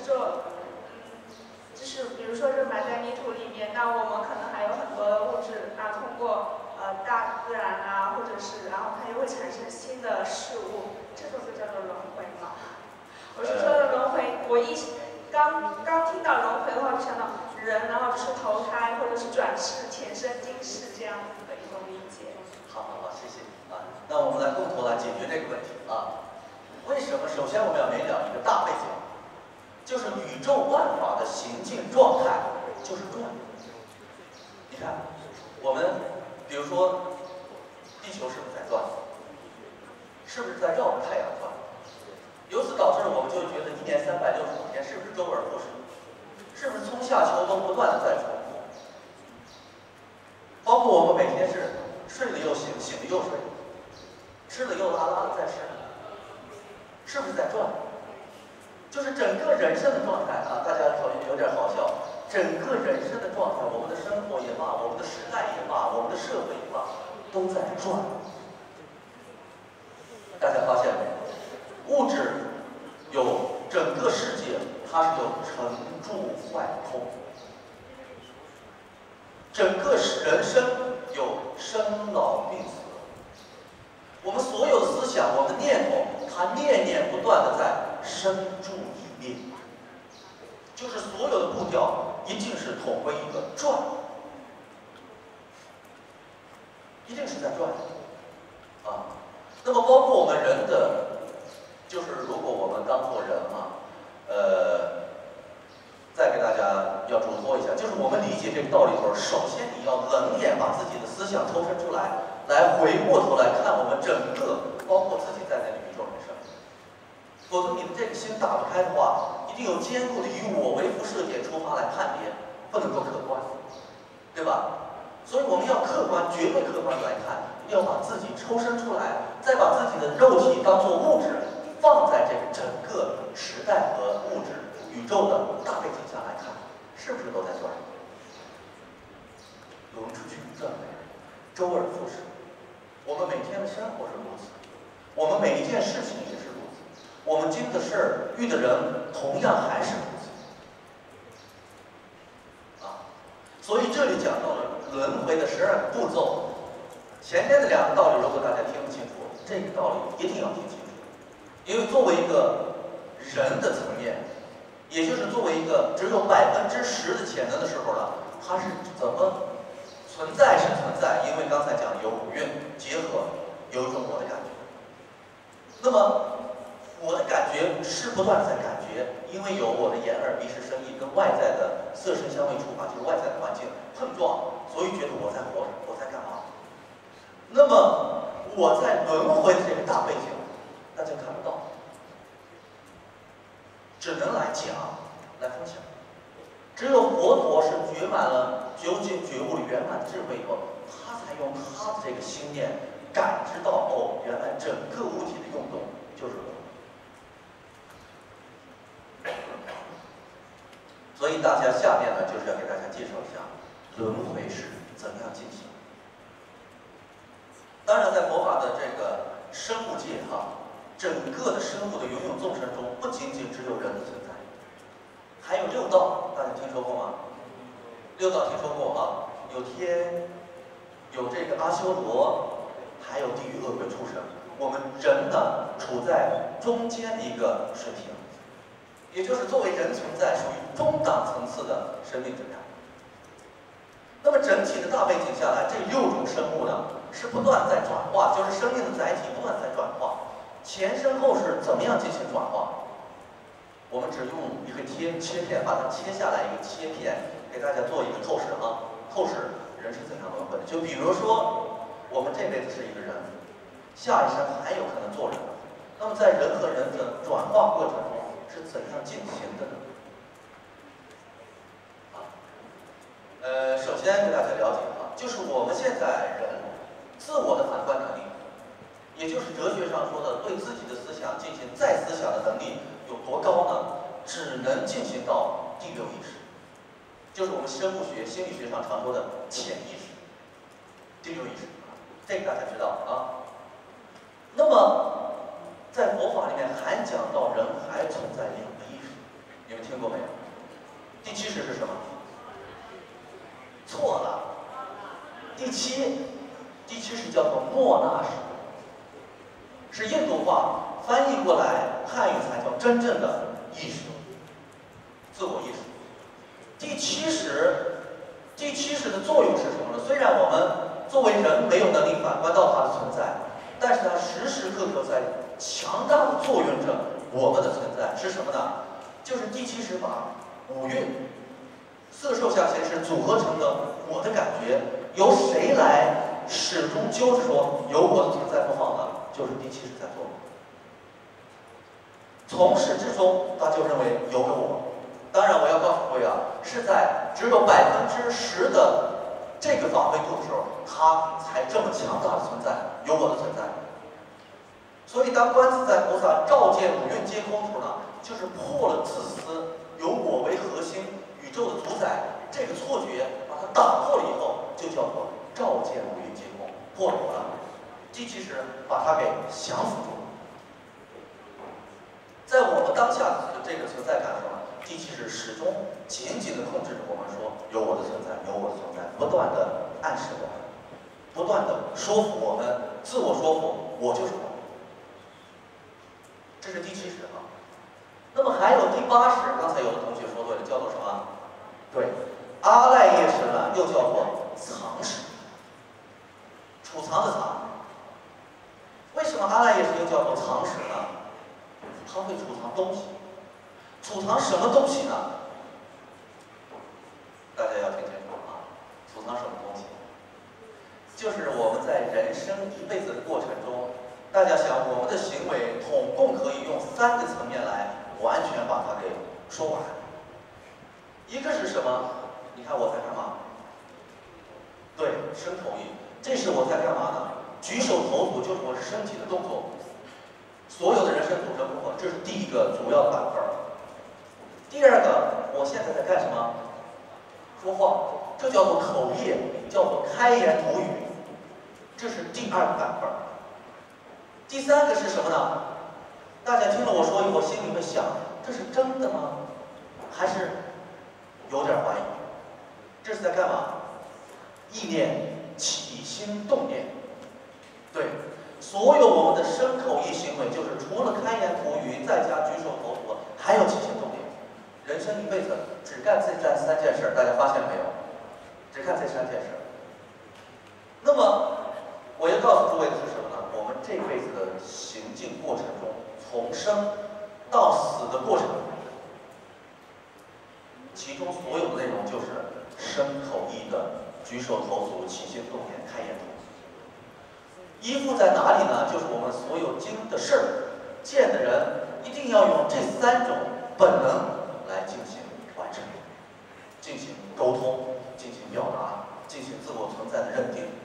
就是比如说是埋在泥土里面，那我们可能还有很多的物质通过大自然或者是然后它又会产生新的事物，这种就叫做轮回嘛。我是说的轮回，我刚听到轮回的话，就想到人，然后就是投胎或者是转世、前生今世这样子的一种理解。 好，谢谢那我们来共同来解决这个问题为什么？首先我们要明了一个大背景，就是宇宙万法的行进状态就是转。你看，我们比如说，地球是不是在转？是不是在绕着太阳转？由此导致我们就觉得1年365天是不是周而复始？是不是春夏秋冬不断的在重复？包括我们每天是睡了又醒，醒了又睡，吃了又拉，拉了再吃，是不是在转？就是整个人生的状态大家可能有点好笑。整个人生的状态，我们的生活也罢，我们的时代也罢，我们的社会也罢，都在转。大家发现没有？物质有整个世界，它是有成住坏空，整个人生有生老病死。我们所有的思想，我们的念头，它念念不断的在生住异灭，就是所有的步调一定是统归一个转，一定是在转啊。那么包括我们人的，就是如果我们当做人啊，再给大家要嘱托一下，就是我们理解这个道理的时候，首先你要冷眼把自己的思想抽身出来，来回过头来看我们整个，包括自己在内的宇宙人生。否则你的这个心打不开的话，一定有坚固的以我为辐射点出发来判别，不能够客观，对吧？所以我们要客观，绝对客观来看，一定要把自己抽身出来，再把自己的肉体当作物质放在这个整个时代和物质宇宙的大背景下来看，是不是都在转？轮出去转回来，周而复始。我们每天的生活是如此，我们每一件事情也是如此，我们经的事儿、遇的人，同样还是如此。啊，所以这里讲到了轮回的12个步骤。前面的2个道理，如果大家听不清楚，这个道理一定要听清楚，因为作为一个人的层面，也就是作为一个只有10%的潜能的时候呢，它是怎么存在是存在，因为刚才讲有五蕴结合，有一种我的感觉。那么我的感觉是不断在感觉，因为有我的眼耳鼻舌身意跟外在的色声香味触法，就是外在的环境碰撞，所以觉得我在活着，我在干嘛？那么我在轮回的这个大背景，大家看不到，只能来讲，来分享。只有佛陀是觉满了究竟觉悟的圆满智慧以后，他才用他的这个心念感知到，哦，原来整个物体的运动就是轮回。所以大家下面呢，就是要给大家介绍一下轮回是怎样进行。当然，在佛法的这个生物界整个的生物的芸芸众生中，不仅仅只有人的存在，还有6道，大家听说过吗？6道听说过啊，有天，有这个阿修罗，还有地狱恶鬼畜生。我们人呢，处在中间的一个水平，也就是作为人存在，属于中档层次的生命质量。那么整体的大背景下来，这6种生物呢，是不断在转化，就是生命的载体不断在转化，前生后世怎么样进行转化？我们只用一个切片把它切下来，一个切片给大家做一个透视透视人是怎样轮回的。就比如说，我们这辈子是一个人，下一生还有可能做人，那么在人和人的转化过程中是怎样进行的呢？首先给大家了解就是我们现在人自我的反观能力，也就是哲学上说的对自己的思想进行再思想的能力有多高呢？只能进行到第6意识，就是我们生物学、心理学上常说的潜意识。第6意识，这个大家知道啊。那么在佛法里面还讲到人还存在2个意识，你们听过没有？第7识是什么？错了，第7识叫做莫那识，是印度话翻译过来，汉语才叫真正的意识，自我意识。第7识的作用是什么呢？虽然我们作为人没有能力反观到它的存在，但是它时时刻刻在强大的作用着我们的存在。是什么呢？就是第7识把5蕴色受想行识组合成的我的感觉，由谁来始终揪着说有我的存在不放呢？就是第7识在做。从始至终，他就认为有个我。当然，我要告诉各位是在只有10%的这个法维度的时候，他才这么强大的存在，有我的存在。所以，当观自在菩萨照见5蕴皆空时呢，就是破了自私，由我为核心。宇宙的主宰这个错觉，把它打破了以后，就叫做照见5蕴皆空，破了我了。第7识把它给降服住了。在我们当是始终紧紧地控制着我们说有我的存在，有我的存在，不断地暗示我们，不断地说服我们，自我说服我就是我。这是第7识啊。那么还有第8识，刚才有的同学说对了，叫做什么？对，阿赖耶识呢，又叫做藏识，储藏的藏。为什么阿赖耶识又叫做藏识呢？它会储藏东西。储藏什么东西呢？大家要听清楚啊！储藏什么东西？就是我们在人生一辈子的过程中，大家想，我们的行为统共可以用3个层面来完全把它给说完。一个是什么？你看我在干嘛？对，身口意。这是我在干嘛呢？举手投足就是我身体的动作。所有的人生组成部分，这是第一个主要的板块。第二个，我现在在干什么？说话，这叫做口业，叫做开言吐语，这是第2个板块。第3个是什么呢？大家听了我说以后，心里会想，这是真的吗？还是有点怀疑？这是在干嘛？意念起心动念。对，所有我们的身口意行为，就是除了开言吐语，再加举手投足，还有起心动念。人生一辈子只干这3件事，大家发现没有？只干这3件事。那么，我要告诉诸位的是什么呢？我们这辈子的行进过程中，从生到死的过程，其中所有的内容就是身口意的举手投足、起心动念、开言吐语。依附在哪里呢？就是我们所有经的事儿、见的人，一定要用这3种本能来进行完成，进行沟通，进行表达，进行自我存在的认定。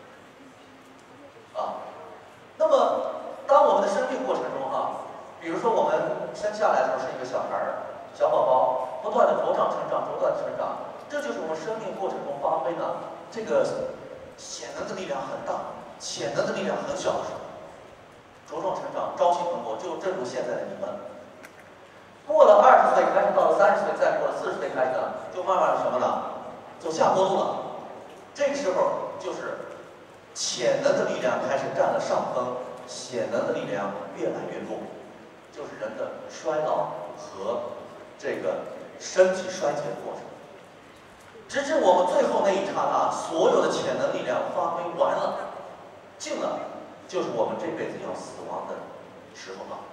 那么当我们的生命过程中比如说我们生下来的时候是一个小孩儿、小宝宝，不断的茁长成长，不断的成长，这就是我们生命过程中发挥的这个显能的力量很大，潜能的力量很小的时候，茁壮成长，朝气蓬勃，就正如现在的你们。过了20岁开始，到了30岁，再过了40岁开始呢，就慢慢的什么呢？走下坡路了。这个时候就是潜能的力量开始占了上风，显能的力量越来越弱，就是人的衰老和这个身体衰竭的过程。直至我们最后那一刹那，所有的潜能力量发挥完了，尽了，就是我们这辈子要死亡的时候了。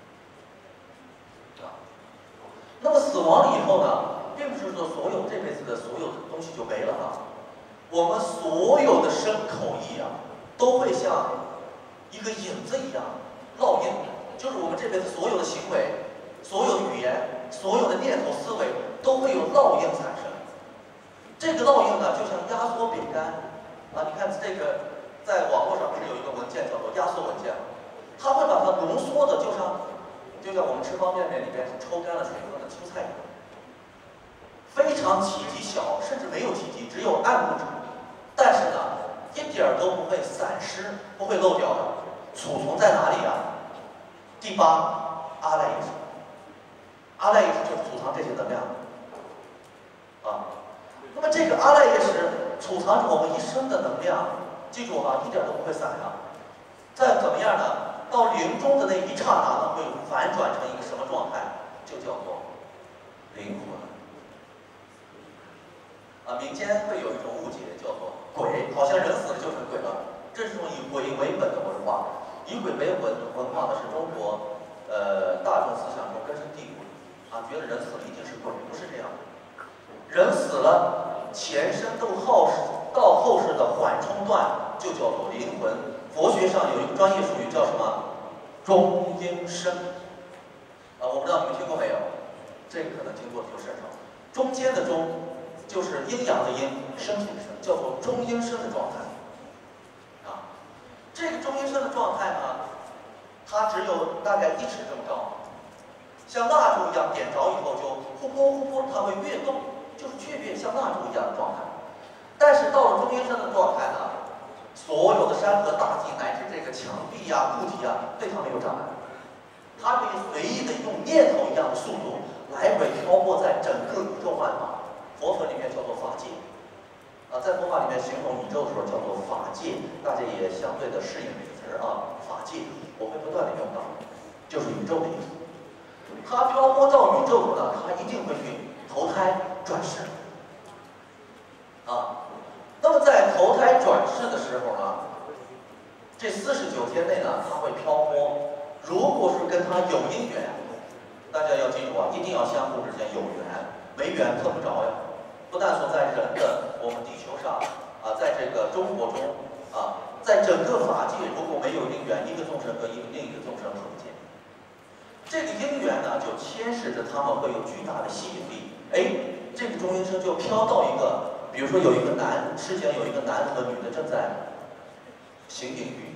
那么死亡了以后呢，并不是说所有这辈子的所有的东西就没了我们所有的身口意都会像一个影子一样烙印，就是我们这辈子所有的行为、所有的语言、所有的念头、思维都会有烙印产生。这个烙印呢，就像压缩饼干你看这个在网络上不是有一个文件叫做压缩文件吗？它会把它浓缩的，就像我们吃方便面里边抽干了水分的蔬菜一样，非常体积小，甚至没有体积，只有暗物质，但是呢，一点儿都不会散失，不会漏掉的。储存在哪里第8，阿赖耶识。阿赖耶识就是储藏这些能量那么这个阿赖耶识储藏着我们一生的能量，记住一点都不会散再怎么样呢？到临终的那一刹那呢，会反转成一个什么状态？就叫做灵魂。民间会有一种误解，叫做鬼，好像人死了就成鬼了。这是一种以鬼为本的文化，以鬼为本的文化呢，是中国大众思想中根深蒂固觉得人死了一定是鬼，不是这样的。人死了，前身到后世的缓冲段就叫做灵魂。佛学上有一个专业术语叫什么？中阴身。我不知道你们听过没有？这个可能听过的就甚少。中间的中，就是阴阳的阴，身体的身，叫做中阴身的状态。这个中阴身的状态呢，它只有大概1尺这么高，像蜡烛一样点着以后就呼呼呼呼，它会越动，就是雀跃像蜡烛一样的状态。但是到了中阴身的状态呢，所有的山河大地乃至这个墙壁物体对它没有障碍，它可以随意的用念头一样的速度来回漂泊在整个宇宙万法，佛法里面叫做法界。在佛法里面形容宇宙的时候叫做法界，大家也相对的适应这个词儿啊，法界，我会不断的用到，就是宇宙的意思。它飘泊到宇宙中呢，它一定会去投胎转世。那么在投胎转世的时候呢，这49天内呢，它会漂泊。如果是跟它有因缘，大家要记住啊，一定要相互之间有缘，没缘碰不着呀。不但说在人的我们地球上在这个中国中在整个法界，如果没有因缘，一个众生和另一个众生碰不见。这个因缘呢，就牵使着他们会有巨大的吸引力。这个中阴身就飘到一个。比如说有一个世间有一个男和女的正在行淫欲，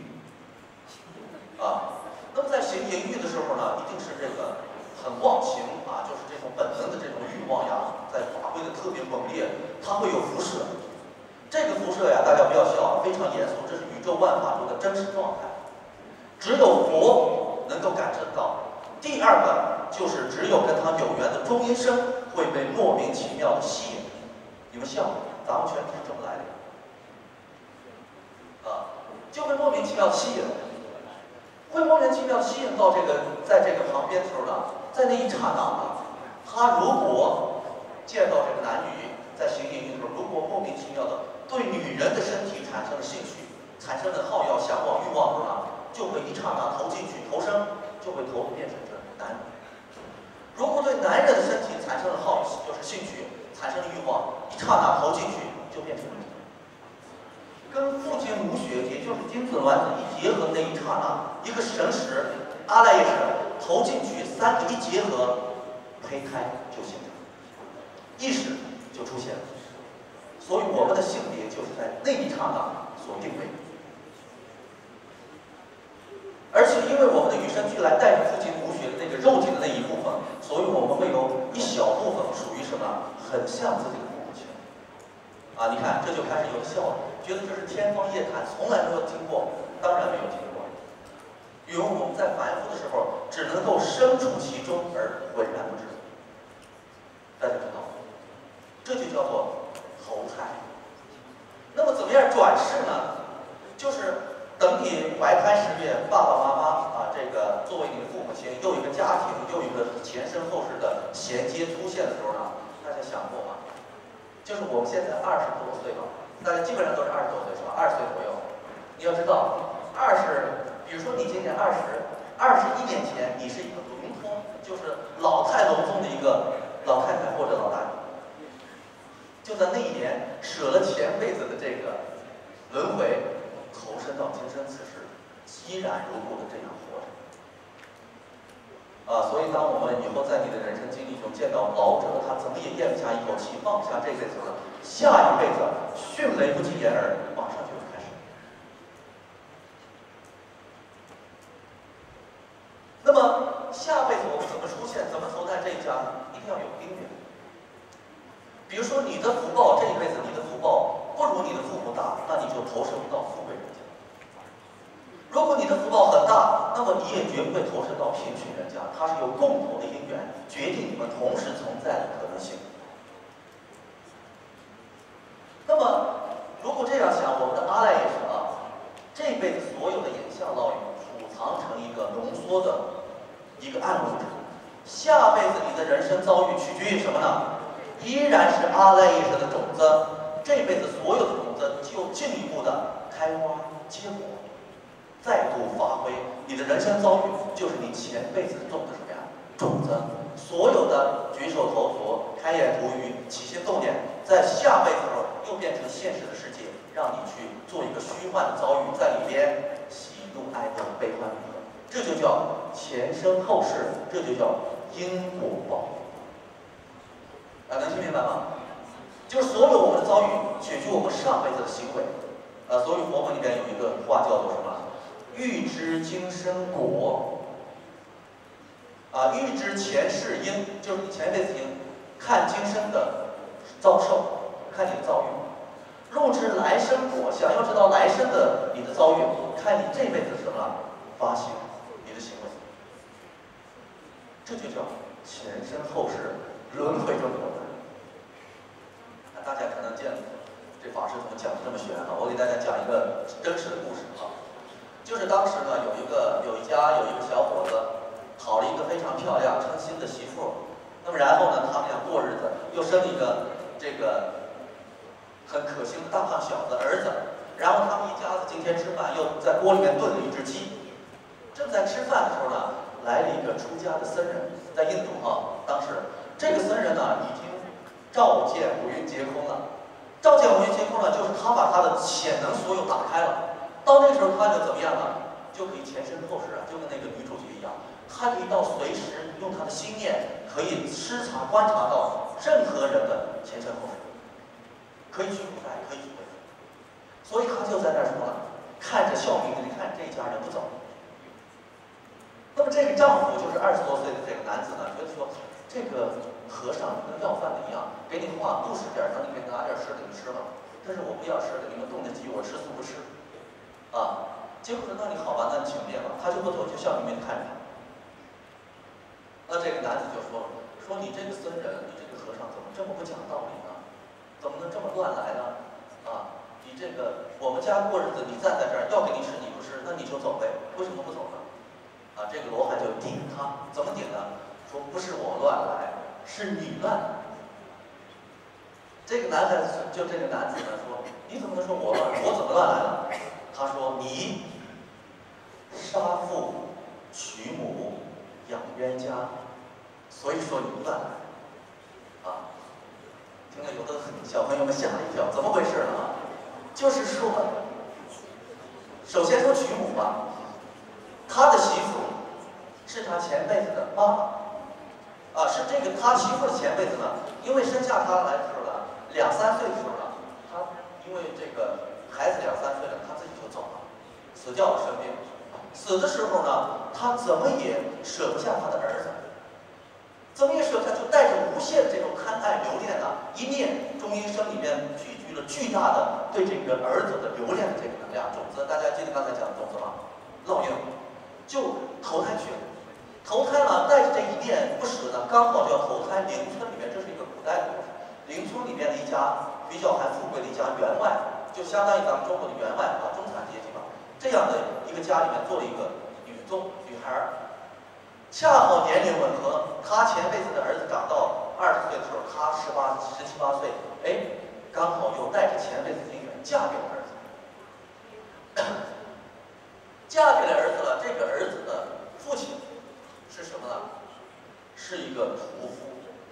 那么在行淫欲的时候呢，一定是这个很忘情就是这种本能的这种欲望呀，在发挥的特别猛烈，它会有辐射。这个辐射呀，大家不要笑，非常严肃，这是宇宙万法中的真实状态，只有佛能够感知到。第二个就是只有跟他有缘的中阴身会被莫名其妙的吸引。你们笑，咱们全是这么来的，就会莫名其妙吸引，会莫名其妙吸引到在这个旁边的时候呢，在那一刹那他如果见到这个男女在行淫欲的时候，如果莫名其妙的对女人的身体产生了兴趣，产生了好要、向往、欲望的时候呢，就会一刹那投进去，投生就会变成男女。如果对男人的身体产生了就是兴趣。产生了欲望，一刹那投进去就变成女人。跟父精母血，也就是精子卵子一结合的那一刹那，一个神识阿赖耶识投进去，3个一结合，胚胎就形成，意识就出现了。所以我们的性别就是在那一刹那所定位。而且因为我们的与生俱来带着父精母血的那个肉体的那一部分，所以我们会有一小部分属于什么？很像自己的父母亲你看这就开始有笑了，觉得这是天方夜谭，从来没有听过，当然没有听过，因为我们在反复的时候只能够身处其中而浑然不知。大家知道吗？这就叫做投胎。那么怎么样转世呢？就是等你怀胎十月，爸爸妈妈这个作为你的父母亲，又一个家庭，又一个前身后世的衔接出现的时候呢，大家想过吗？就是我们现在20多岁吧，大家基本上都是20多岁是吧？20岁左右。你要知道比如说你今年21年前，你是一个笼统，就是老态龙钟的一个老太太或者老大爷，就在那一年舍了前辈子的这个轮回，投身到今生此世，依然如故的这样活着。所以当我们以后在你的人生经历中见到老者，他怎么也咽不下一口气，放不下这辈子了，下一辈子迅雷不及掩耳，马上就会开始。那么下辈子我们怎么出现，怎么投在这一家呢？一定要有因缘。比如说你的福报，这一辈子你的福报不如你的父母大，那你就投身不到富贵人家。如果你的福报很大，那么你也绝不会投身到贫穷人家，它是有共同的因缘决定你们同时存在的可能性。那么如果这样想，我们的阿赖耶识这辈子所有的影像烙印储藏成一个浓缩的一个暗物质，下辈子你的人生遭遇取决于什么呢？依然是阿赖耶识的种子，这辈子所有的种子就进一步的开花结果，再度发挥。你的人生遭遇就是你前辈子种的什么呀？种子。所有的举手投足、开眼吐语、起心动念，在下辈子时候又变成现实的世界，让你去做一个虚幻的遭遇，在里边喜怒哀乐、悲欢离合，这就叫前生后世，这就叫因果报。能听明白吗？就是所有我们的遭遇取决于我们上辈子的行为。所以佛门里边有一个话叫做什么？欲知今生果。欲知前世因，就是你前辈子因，看今生的遭受，看你的遭遇；入知来生果，想要知道来生的你的遭遇，看你这辈子什么发心，你的行为。这就叫前生后世轮回中的这么玄啊？我给大家讲一个真实的故事啊，就是当时呢，有一个小伙子讨了一个非常漂亮称心的媳妇，那么然后呢，他们俩过日子，又生了一个这个很可心的大胖小子儿子，然后他们一家子今天吃饭，又在锅里面炖了一只鸡。正在吃饭的时候呢，来了一个出家的僧人，在印度啊，当时这个僧人呢已经照见五蕴皆空了。照见五蕴皆空呢，就是他把他的潜能所有打开了。到那个时候他就怎么样呢？就可以前身后世啊，就跟那个女主角一样，他可以到随时用他的心念，可以视察观察到任何人的前身后世，可以去古代，可以去未来。所以他就在那儿说了，看着笑眯眯地看这一家人不走。那么这个丈夫就是20多岁的这个男子呢，觉得说这个和尚跟要饭的一样，给你话不使点儿，等你给拿点儿吃的你吃吧。但是我不要吃的，你们动的急，我吃素不吃。啊，结果说那你好吧，那你请便吧。他就不走，就笑眯眯地看着他。那这个男子就说你这个僧人，你这个和尚怎么这么不讲道理呢？怎么能这么乱来呢？啊，你这个我们家过日子，你站在这儿要给你吃你不吃，那你就走呗，为什么不走呢？啊，这个罗汉就顶他，怎么顶呢？说不是我乱来，是你乱来。这个男子呢说，你怎么能说我乱？我怎么乱来了？他说你杀父娶母养冤家，所以说你乱来。啊，听了有的小朋友们吓了一跳，怎么回事呢？啊，就是说，首先说娶母吧，他的媳妇是他前辈子的妈妈，啊，是这个他媳妇的前辈子呢，因为生下他来的时候呢，2、3岁的时候呢，他因为这个孩子2、3岁了，他自己就走了，死掉了，生病。死的时候呢，他怎么也舍不下他的儿子，怎么也舍不下，就带着无限的这种贪爱留恋呢，一念中阴身里面聚集了巨大的对这个儿子的留恋的这个能量种子。大家记得刚才讲的种子吗？烙印，就投胎去了。投胎呢，带着这一念不舍呢，刚好就要投胎邻村里面，这是一个古代的故事。邻村里面的一家比较还富贵的一家员外，就相当于咱们中国的员外啊，中产阶级吧。这样的一个家里面做了一个女孩儿，恰好年龄吻合。他前辈子的儿子长到20岁的时候，他17、18岁，哎，刚好又带着前辈子的姻缘嫁给了儿子。嫁给了儿子了，这个儿子的父亲是什么呢？是一个屠夫。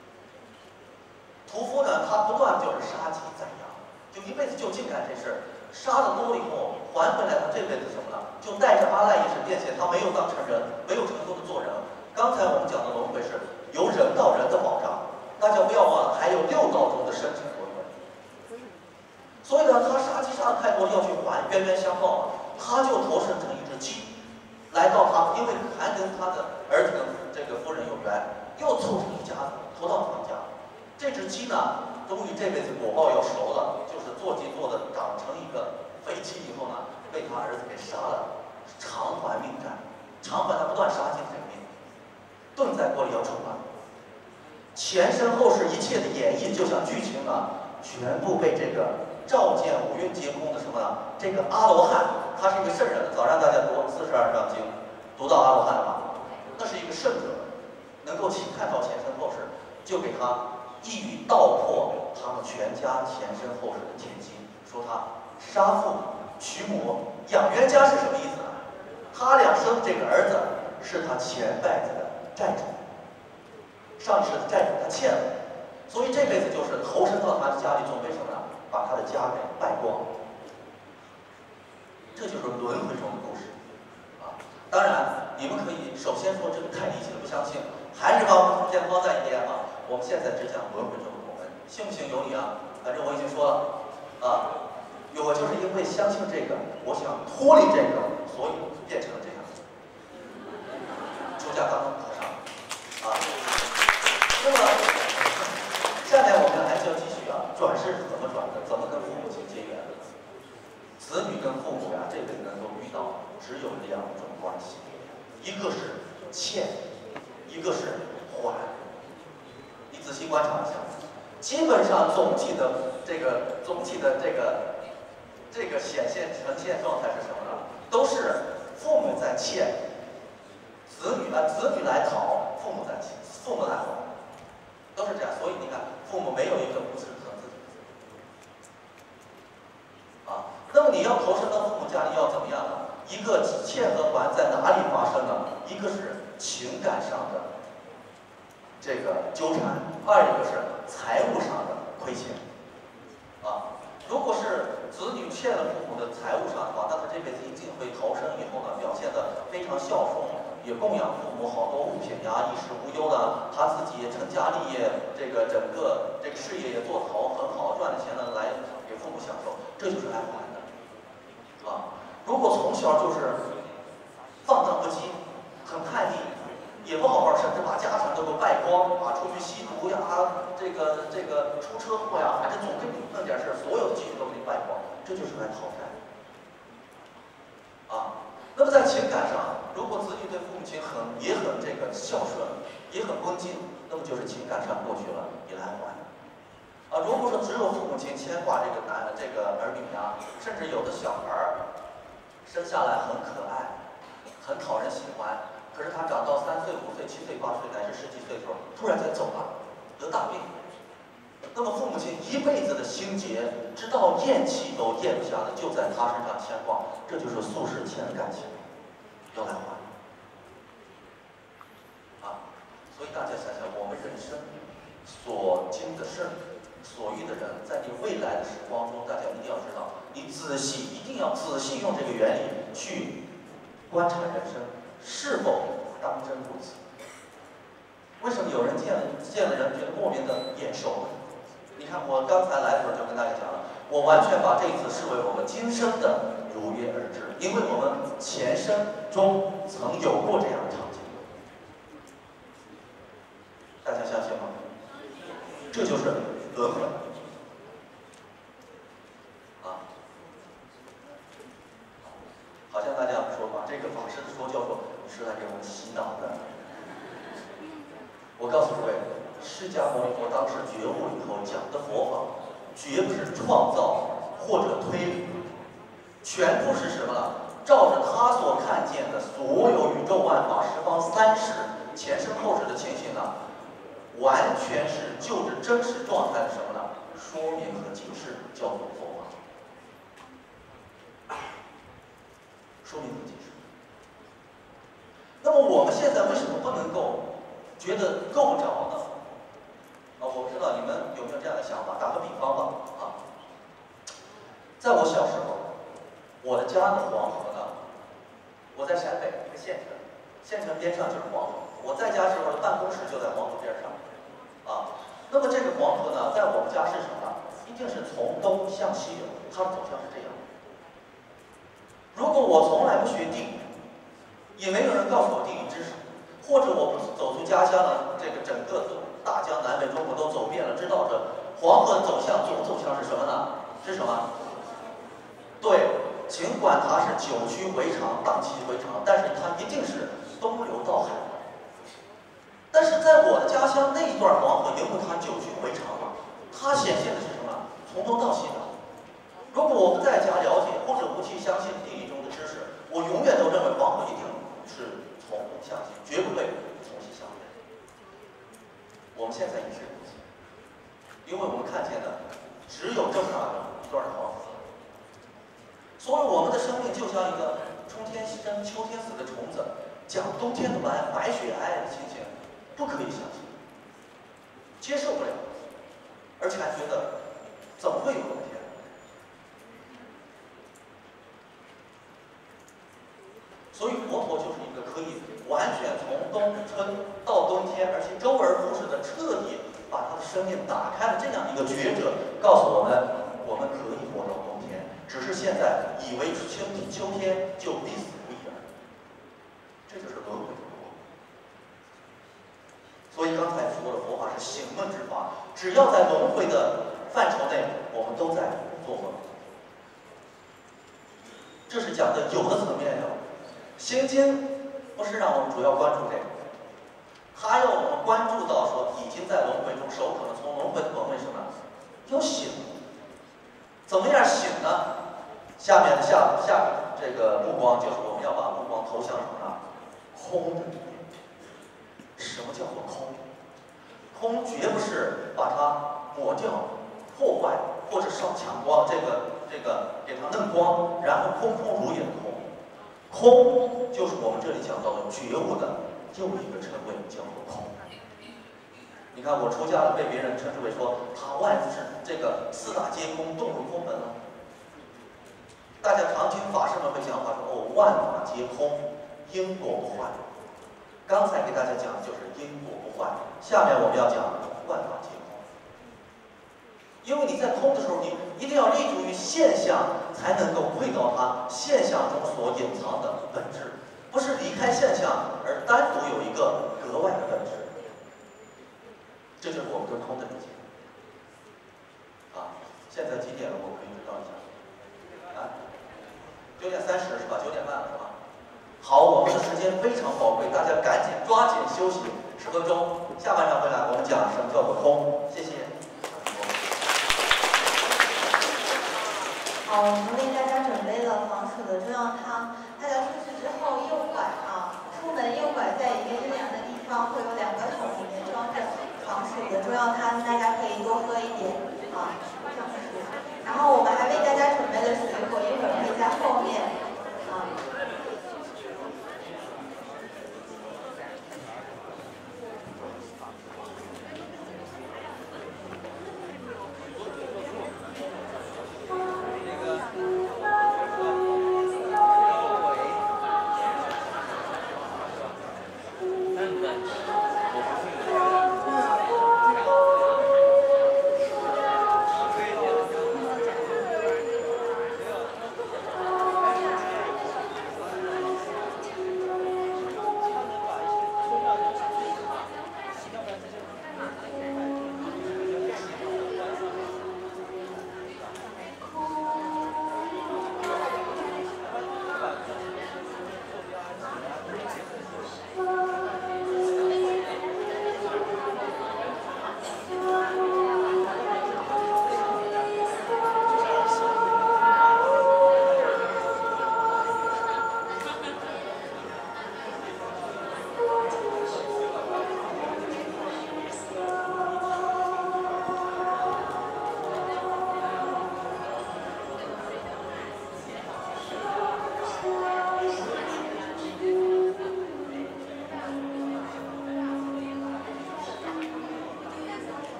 屠夫呢，他不断就是杀鸡宰羊，就一辈子就净干这事儿。杀的多了以后，还回来他这辈子什么呢？就带着阿赖耶识变现，他没有当成人，没有成功的做人。刚才我们讲的轮回是由人到人的保障，大家不要忘了，还有6道中的生辰轮回。所以呢，他杀鸡杀的太多，要去还冤冤相报了，他就投生成一只鸡，来到他，因为还跟他的儿子跟这个夫人有缘，又凑成一家子，投到他们家。这只鸡呢，终于这辈子果报要熟了，就是做鸡做的长成一个肥鸡以后呢，被他儿子给杀了，偿还命债，偿还他不断杀鸡这个命，炖在锅里要煮了。前身后世一切的演绎，就像剧情啊，全部被这个照见五蕴皆空的什么呢？这个阿罗汉，他是一个圣人。早上大家读42章经，读到阿罗汉了吧？那是一个圣者，能够看到前身后世，就给他一语道破他们全家前身后世的天机，说他杀父娶母养冤家是什么意思呢？他俩生这个儿子是他前辈子的债主，上一世的债主他欠了，所以这辈子就是投身到他的家里，准备什么呢？把他的家给败光。这就是轮回中的故事啊。当然，你们可以首先说这个太离奇了，不相信，还是把先放在一边啊。我们现在只讲轮回中的我们，信不信由你啊。反正我已经说了啊，我就是因为相信这个，我想脱离这个，所以变成了这样。出家当和尚啊。那么下面我们还是要继续啊，转世是怎么转的？怎么跟父母亲结缘的？子女跟父母呀，这辈子能够遇到，只有2种关系，一个是欠，一个是还。你仔细观察一下，基本上总体的这个这个呈现状态是什么呢？都是父母在欠，子女来讨，父母来还，都是这样。所以你看，父母没有一个不是疼自己的啊。那么你要投身到父母家里要怎么样呢？一个欠和还在哪里发生呢？一个是情感上的这个纠缠，二一个是财务上的亏欠啊。如果是子女欠了父母的财务上的话，那他这辈子一定会投生以后呢，表现得非常孝顺，也供养父母好多物品呀，衣食无忧的。他自己也成家立业，这个整个这个事业也做得很好，赚的钱呢来给父母享受，这就是来还的啊。如果从小就是放荡不羁，很叛逆，也不好好，甚至把家产都给败光啊，出去吸毒呀，这个出车祸呀，反正总给你弄点事，所有的积蓄都给你败光，这就是来讨债啊。那么在情感上，如果子女对父母亲也很这个孝顺，也很恭敬，那么就是情感上过去了，也来还啊。如果说只有父母亲牵挂这个儿女呀，甚至有的小孩生下来很可爱，很讨人喜欢。可是他长到3岁、5岁、7岁、8岁乃至10几岁的时候，突然间走了，得大病。那么父母亲一辈子的心结，直到咽气都咽不下的，就在他身上牵挂，这就是宿世欠的感情，要来还。啊，所以大家想想，我们人生所经的事，所遇的人，在你未来的时光中，大家一定要知道，你一定要仔细用这个原理去观察人生。是否当真如此？为什么有人见了人觉得莫名的眼熟呢？你看我刚才来的时候就跟大家讲了，我完全把这一次视为我们今生的如约而至，因为我们前生中曾有过这样的场景，大家相信吗？这就是轮回啊！好像大家说把这个法师的说教授是来给我们洗脑的。我告诉各位，释迦牟尼佛当时觉悟以后讲的佛法，绝不是创造或者推理，全部是什么呢？照着他所看见的所有宇宙万法十方三世前生后世的情形呢，完全是就着真实状态的什么呢？说明和解释，叫做佛法。说明和解释。那么我们现在为什么不能够觉得够不着呢？啊，我不知道你们有没有这样的想法。打个比方吧，啊，在我小时候，我的家的黄河呢，我在陕北一个县城，县城边上就是黄河。我在家时候的办公室就在黄河边上，啊，那么这个黄河呢，在我们家是什么呢？一定是从东向西流，它的走向是这样。如果我从来不学地理，也没有人告诉我地理知识，或者我不走出家乡的这个整个大江南北中国都走遍了，知道这黄河走向总走向是什么呢？是什么？对，尽管它是九曲回肠，荡气回肠，但是它一定是东流到海。但是在我的家乡那一段黄河，因为它九曲回肠嘛，它显现的是什么？从东到西的。如果我不在家了解，或者不去相信地理中的知识，我永远都认为黄河一定是从东向西，绝不会从西向北。我们现在也是如此，因为我们看见的只有这么大的一段黄河，所以我们的生命就像一个春天生、秋天死的虫子，讲冬天的白雪皑皑的情形，不可以相信，接受不了，而且还觉得怎么会有冬天？所以佛陀就是一个可以完全从冬春到冬天，而且周而复始的彻底把他的生命打开的这样一个觉者，告诉我们，我们可以活到冬天，只是现在以为秋天就必死无疑而已。这就是轮回的过。所以刚才说的佛法是醒梦之法，只要在轮回的范畴内，我们都在做梦。这是讲的有的层面的。心经不是让我们主要关注这个，它要我们关注到说已经在轮回中守可能从轮回的本位什么要醒，怎么样醒呢？ 这个目光就是我们要把目光投向什么呢？空的里面。什么叫做空？空绝不是把它抹掉、破坏，或者烧强光，这个给它弄光，然后空空如也的空。空就是我们这里讲到的觉悟的又一个称谓，叫做空。你看我出家了，被别人称之为说他万事这个四大皆空，动如空本了。大家常听法师们会讲话说哦，万法皆空，因果不坏。刚才给大家讲的就是因果不坏，下面我们要讲万法皆空。因为你在空的时候，你一定要立足于现象，才能够窥到它现象中所隐藏的本质，不是离开现象而单独有一个格外的本质。这就是我们对空的理解。现在几点了？我可以知道一下。9点30是吧？9点半了是吧？好，我们的时间非常宝贵，大家赶紧抓紧休息10分钟。下半场回来我们讲什么叫做空。谢谢。 好，我们为大家准备了防暑的中药汤。大家出去之后右拐出门右拐，在一个阴凉的地方会有2个桶，里面装着防暑的中药汤，大家可以多喝一点。然后